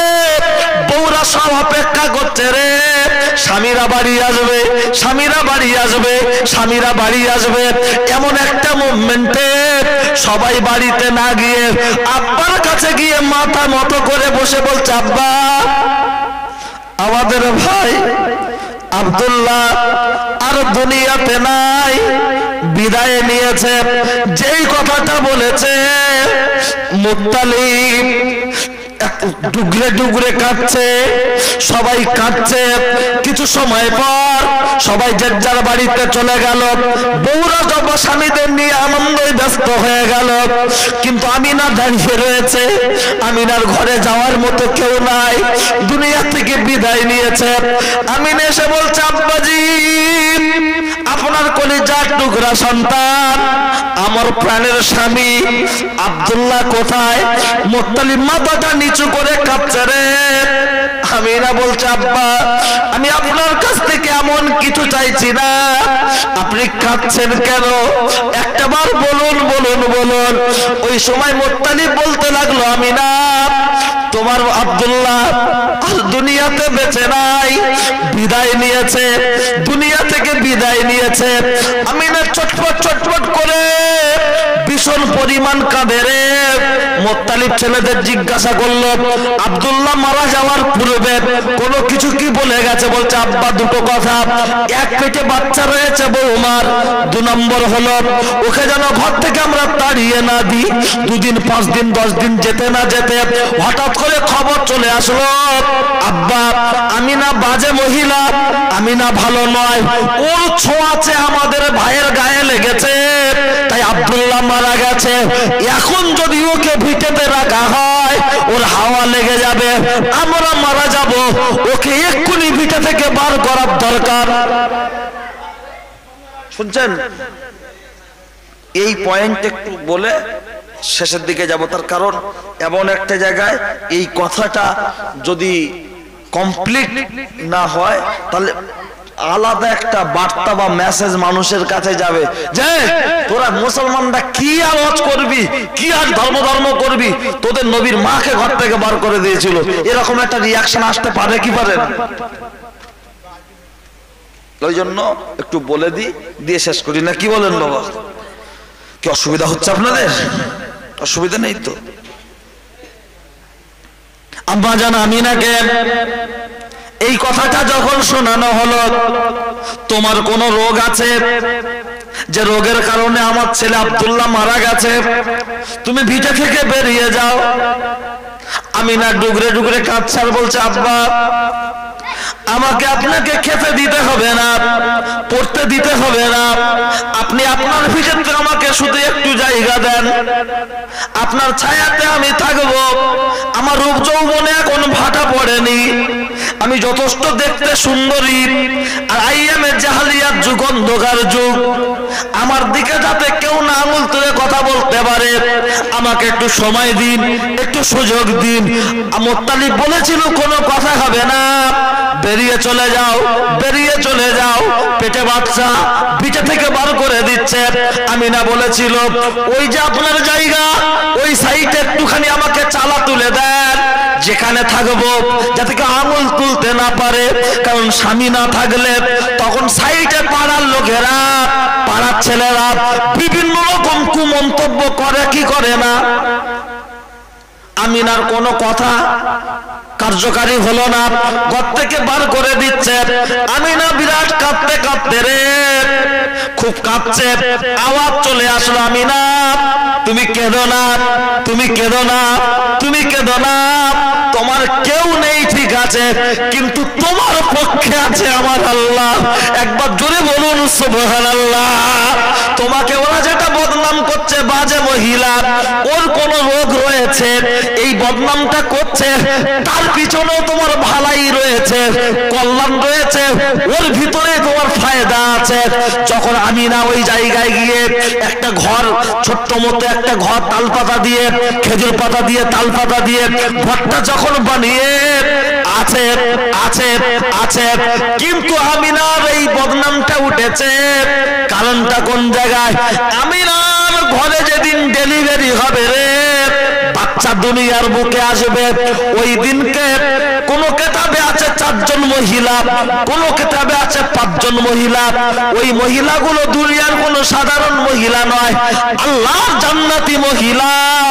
বউরা সব অপেক্ষা করছে রে, স্বামীরা বাড়ি আসবে, স্বামীরা বাড়ি আসবে, স্বামীরা বাড়ি আসবে। এমন একটা মুভমেন্টে সবাই বাড়িতে না গিয়ে আব্বার কাছে গিয়ে মাথা নত করে বসে বলছে আব্বা, আমাদের ভাই আব্দুল্লাহ আর দুনিয়াতে নাই, বিদায় নিয়েছে। যেই কথাটা বলেছে মুত্তালিব ডুগরে ডুগরে কাঁদছে, সবাই কাঁদছে। কিছু সময় পর সবাই যার যার বাড়িতে চলে গেল, বউরা সব স্বামীদের নিয়ে আনন্দই ব্যস্ত হয়ে গেল, কিন্তু আমিনা দাঁড়িয়ে রয়েছে। আমিনার ঘরে যাওয়ার মতো কেউ নাই, দুনিয়া থেকে বিদায় নিয়েছে। আমিনা এসে বলছে আব্বাজি, আপনার কলিজার টুকরা সন্তান, আমার প্রাণের স্বামী আব্দুল্লাহ কোথায়? মুত্তালিব মাথাটা নিচু করে কাঁদছে রে। আমিনা বলছে আব্বা, আমি আপনার কাছ থেকে এমন কিছু চাইছি না, আপনি কাঁদছেন কেন? একটাবার বলুন বলুন বলুন। ওই সময় মুত্তালিব বলতে লাগলো আমিনা, তোমার আব্দুল্লাহ আর দুনিয়াতে বেঁচে নাই, বিদায় নিয়েছে, দুনিয়া থেকে বিদায় নিয়েছে। আমিনা চটপট চটপট করে ভীষণ পরিমাণ কাঁদে রে। মুত্তালিব ছেলেদের জিজ্ঞাসা করলো আব্দুল্লাহ মারা যাওয়ার পূর্বে কোনো কিছু কি বলে গেছে? বলছে আব্বা দুটো কথা, এক পেটে বাচ্চা রয়েছে বৌমার, 2 নম্বর হলো ওকে যেন ঘর থেকে আমরা তাড়িয়ে না দিই। 2 দিন 5 দিন 10 দিন যেতে না যেতে হঠাৎ করে খবর চলে আসলো আব্বা আমিনা বাজে মহিলা, আমিনা ভালো নয়, ওর ছোঁয়াচে আমাদের ভাইয়ের গায়ে লেগেছে, তাই আব্দুল্লাহ মারা গেছে। এখন যদি ওকে ভিটেতে রাখা হয় ওর হাওয়া লেগে যাবে, আমরা মারা যাব, ওকে এক্ষুনি ভিটে থেকে বার করার দরকার। শুনছেন? এই পয়েন্ট একটু বলে শেষের দিকে যাব, তার কারণ এমন একটা জায়গায় এই কথাটা যদি কমপ্লিট না হয় তাহলে আলাদা একটা বার্তা বা মেসেজ মানুষের কাছে যাবে যে তোরা মুসলমানরা কি আওয়াজ করবি, কি আর ধর্ম ধর্ম করবি, তোদের নবীর মাকে ঘর থেকে বার করে দিয়েছিল, এরকম একটা রিয়াকশন আসতে পারে কি পারে না? ওই জন্য একটু বলে দিয়ে শেষ করি না, কি বলেন বাবা? কি অসুবিধা হচ্ছে আপনাদের? অসুবিধা নেই তো? আম্মা জান আমিনাকে এই কথাটা যখন শোনানো হলো, তোমার কোন রোগ আছে যে রোগের কারণে আমার ছেলে আব্দুল্লাহ মারা গেছে, তুমি ভিটে থেকে বেরিয়ে যাও। আমিনা ডুগরে ডুগরে কাঁদছে আর বলছে আব্বা আমাকে আপনাকে খেতে দিতে হবে না, পড়তে দিতে হবে না, আপনি আপনার ভিতরে আমাকে শুধু একটু জায়গা দেন, আপনার ছায়াতে আমি থাকবো। আমার রূপ যৌবনে এখন ভাটা পড়েনি, আমি যথেষ্ট দেখতে সুন্দরী, আর আইয়ামে জাহালিয়াত যুগ, অন্ধকার যুগ, আমার দিকে যাতে কেউ না আঙুল তুলে কথা বলতে পারে, আমাকে একটু সময় দিন, একটু সুযোগ দিন। মুত্তালিব বলেছিল কোনো কথা হবে না, বেরিয়ে চলে যাও, বেরিয়ে চলে যাও, পেটে বাচ্চা, ভিটে থেকে বার করে দিচ্ছি। দিয়েছে। আমিনা বলেছিল ওই যে আপনার জায়গা, ওই সাইডে একটুখানি আমাকে চালা তুলে দেন, যেখানে থাকবো যাতে কেউ আঙুল তুলতে না পারে, কারণ স্বামী না থাকলে তখন সাইডে পাড়ার লোকেরা, পাড়ার ছেলেরা বিভিন্ন রকম কুমন্তব্য করে কি করে না। আমিনার কোনো কথা কার্যকারী হলো না, ঘর থেকে বার করে দিচ্ছে। আমিনা বিরাট কাঁদতে কাঁদতে রে, খুব কাঁদছে, আওয়াজ চলে আসলো, আমিনা তুমি কেঁদো না, তুমি কেঁদো না, তুমি কেঁদো না, তোমার কেউ নেই ঠিক আছে, কিন্তু তোমার পক্ষে আছে আমার আল্লাহ। একবার জোরে বলুন সুবহানাল্লাহ। তোমাকে ওরা যেটা বদনাম করছে, বাজে মহিলা, ওর কোন রোগ রয়েছে, এই বদনামটা করছে, তার পিছনেও তোমার ভালাই রয়েছে, কল্যাণ রয়েছে, ওর ভিতরে তোমার ফায়দা আছে। যখন আমিনা ওই জায়গায় গিয়ে একটা ঘর, ছোট্ট মতো একটা ঘর, তাল পাতা দিয়ে, খেজুর পাতা দিয়ে, তাল পাতা দিয়ে ঘরটা যখন বানিয়ে আছে আছে আছে, কিন্তু আমিনার এই বদনামটা উঠেছে। কারণটা কোন জায়গায়? আমিনার ঘরে যেদিন ডেলিভারি হবে রে, বাচ্চা দুনিয়ার বুকে আসবে, ওই দিনকে কোন কিতাবে আছে 4 জন মহিলা, কোন কিতাবে আছে 5 জন মহিলা। ওই মহিলাগুলো দুনিয়ার কোন সাধারণ মহিলা নয়, আল্লাহর জান্নাতি মহিলা।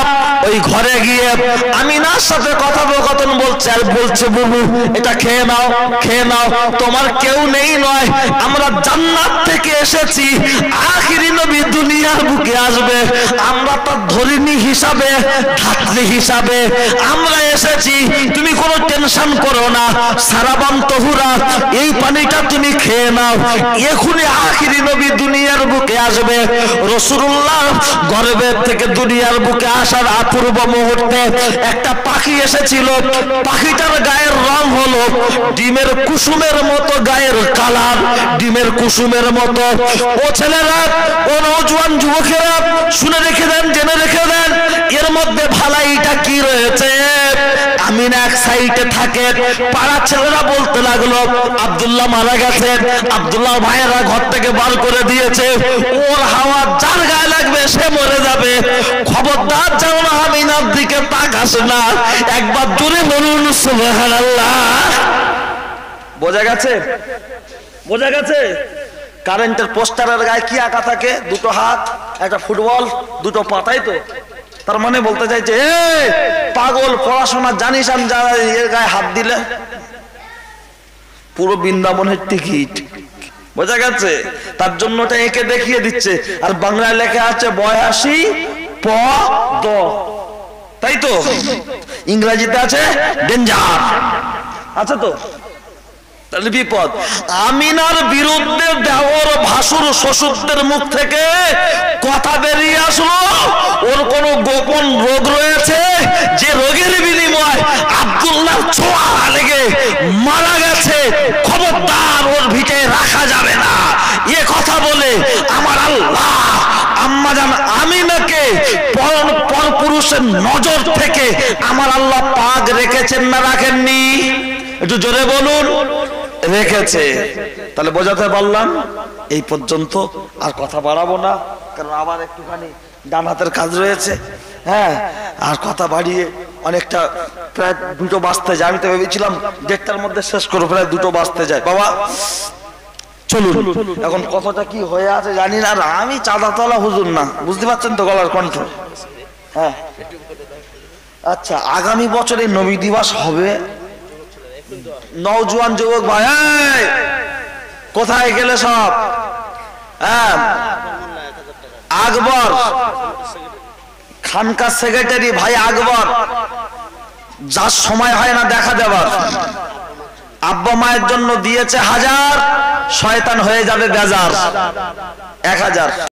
ওই ঘরে গিয়ে আমিনার সাথে কথোপকথন বলছে, আর বলছে বুবু এটা খেয়ে নাও, খেয়ে নাও, তোমার কেউ নেই নয়, আমরা জান্নাত থেকে এসেছি, আখিরি নবী দুনিয়ার বুকে আসবে, আমরা তার ধরিনী হিসাবে, ধাত্রী হিসাবে আমরা এসেছি, তুমি কোনো টেনশন করো না, সারাবান তহুরা, এই পানিটা তুমি খেয়ে নাও, এখনই আখিরি নবী দুনিয়ার বুকে আসবে। রাসূলুল্লাহ গর্ভের থেকে দুনিয়ার বুকে আসার অপূর্ব মুহূর্তে একটা পাখি এসেছিল, পাখিটার গায়ের রং হলো ডিমের কুসুমের মতো, গায়ের কালার ডিমের কুসুমের মতো। ও ছেলেরা, ও নওজোয়ান যুবকেরা, শুনে রেখে দেন, জেনে রেখে দেন, এর মধ্যে ভালাইটা কি রয়েছে। আমিনা এক সাইডে থাকে, পাড়ার ছেলেরা বলতে লাগলো আব্দুল্লাহ মারা গেছে, আব্দুল্লাহ ভাইয়েরা ঘর থেকে বার করে দিয়েছে, ওর হাওয়া যার গায়ে লাগবে সে মরে যাবে, খবরদার যেন না আমিনার দিকে তাকাস না। একবার জোরে বলুন সুবহানাল্লাহ। বোঝা গেছে? বোঝা গেছে? কারেন্টের পোস্টারের গায়ে কি আঁকা থাকে? 2টো হাত, একটা ফুটবল, 2টো পা, তাই তো? তার মানে বলতে চাইছে পাগল, পড়াশোনা জানিস, আমি যারা এর গায়ে হাত দিলে পুরো বৃন্দাবনের টিকিট। বোঝা গেছে? তার জন্য ওটা এঁকে দেখিয়ে দিচ্ছে। আর বাংলায় লেখা আছে 82 পদ, তাই তো? ইংরেজিতে আছে ডেঞ্জার, আছে তো? তাহলে বিপদ। আমিনার বিরুদ্ধে দেওর, ভাসুর, শ্বশুরদের মুখ থেকে কথা বেরিয়ে আসলো, ওর কোন গোপন রোগ রয়েছে, যে রোগের বিনিময় আব্দুল্লাহ ছোঁয়া লেগে মারা গেছে, খবরদার ওর ভিটে রাখা যাবে না। এ কথা বলে আমার আল্লাহ আম্মাজান আমিনাকে পরপুরুষের নজর থেকে আমার আল্লাহ পাক রেখেছেন না রাখেননি? একটু জোরে বলুন। রেখেছে। তাহলে বোঝাতে পারলাম? এই পর্যন্ত, আর কথা বাড়াবো না, কারণ আবার একটুখানি ডান হাতের কাজ রয়েছে। হ্যাঁ, আর কথা বাড়িয়ে অনেকটা, প্রায় 2টো বাজতে যায়। আমি তো ভেবেছিলাম 1:30টার মধ্যে শেষ করবো, প্রায় 2টো বাজতে যায়। বাবা চলুন, এখন কথাটা কি হয়ে আছে জানি না। আর আমি চাঁদাতলা হুজুর না, বুঝতে পারছেন তো গলার কণ্ঠ? হ্যাঁ, আচ্ছা, আগামী বছরে নবী দিবস হবে। নওজোয়ান যুবক ভাই কোথায় গেলে সব? হ্যাঁ, আকবর খানকা সেক্রেটারি ভাই আকবর, যার সময় হয় না দেখা দেবার, আব্বা মায়ের জন্য দিয়েছে 1000, শয়তান হয়ে যাবে বেজার 1000।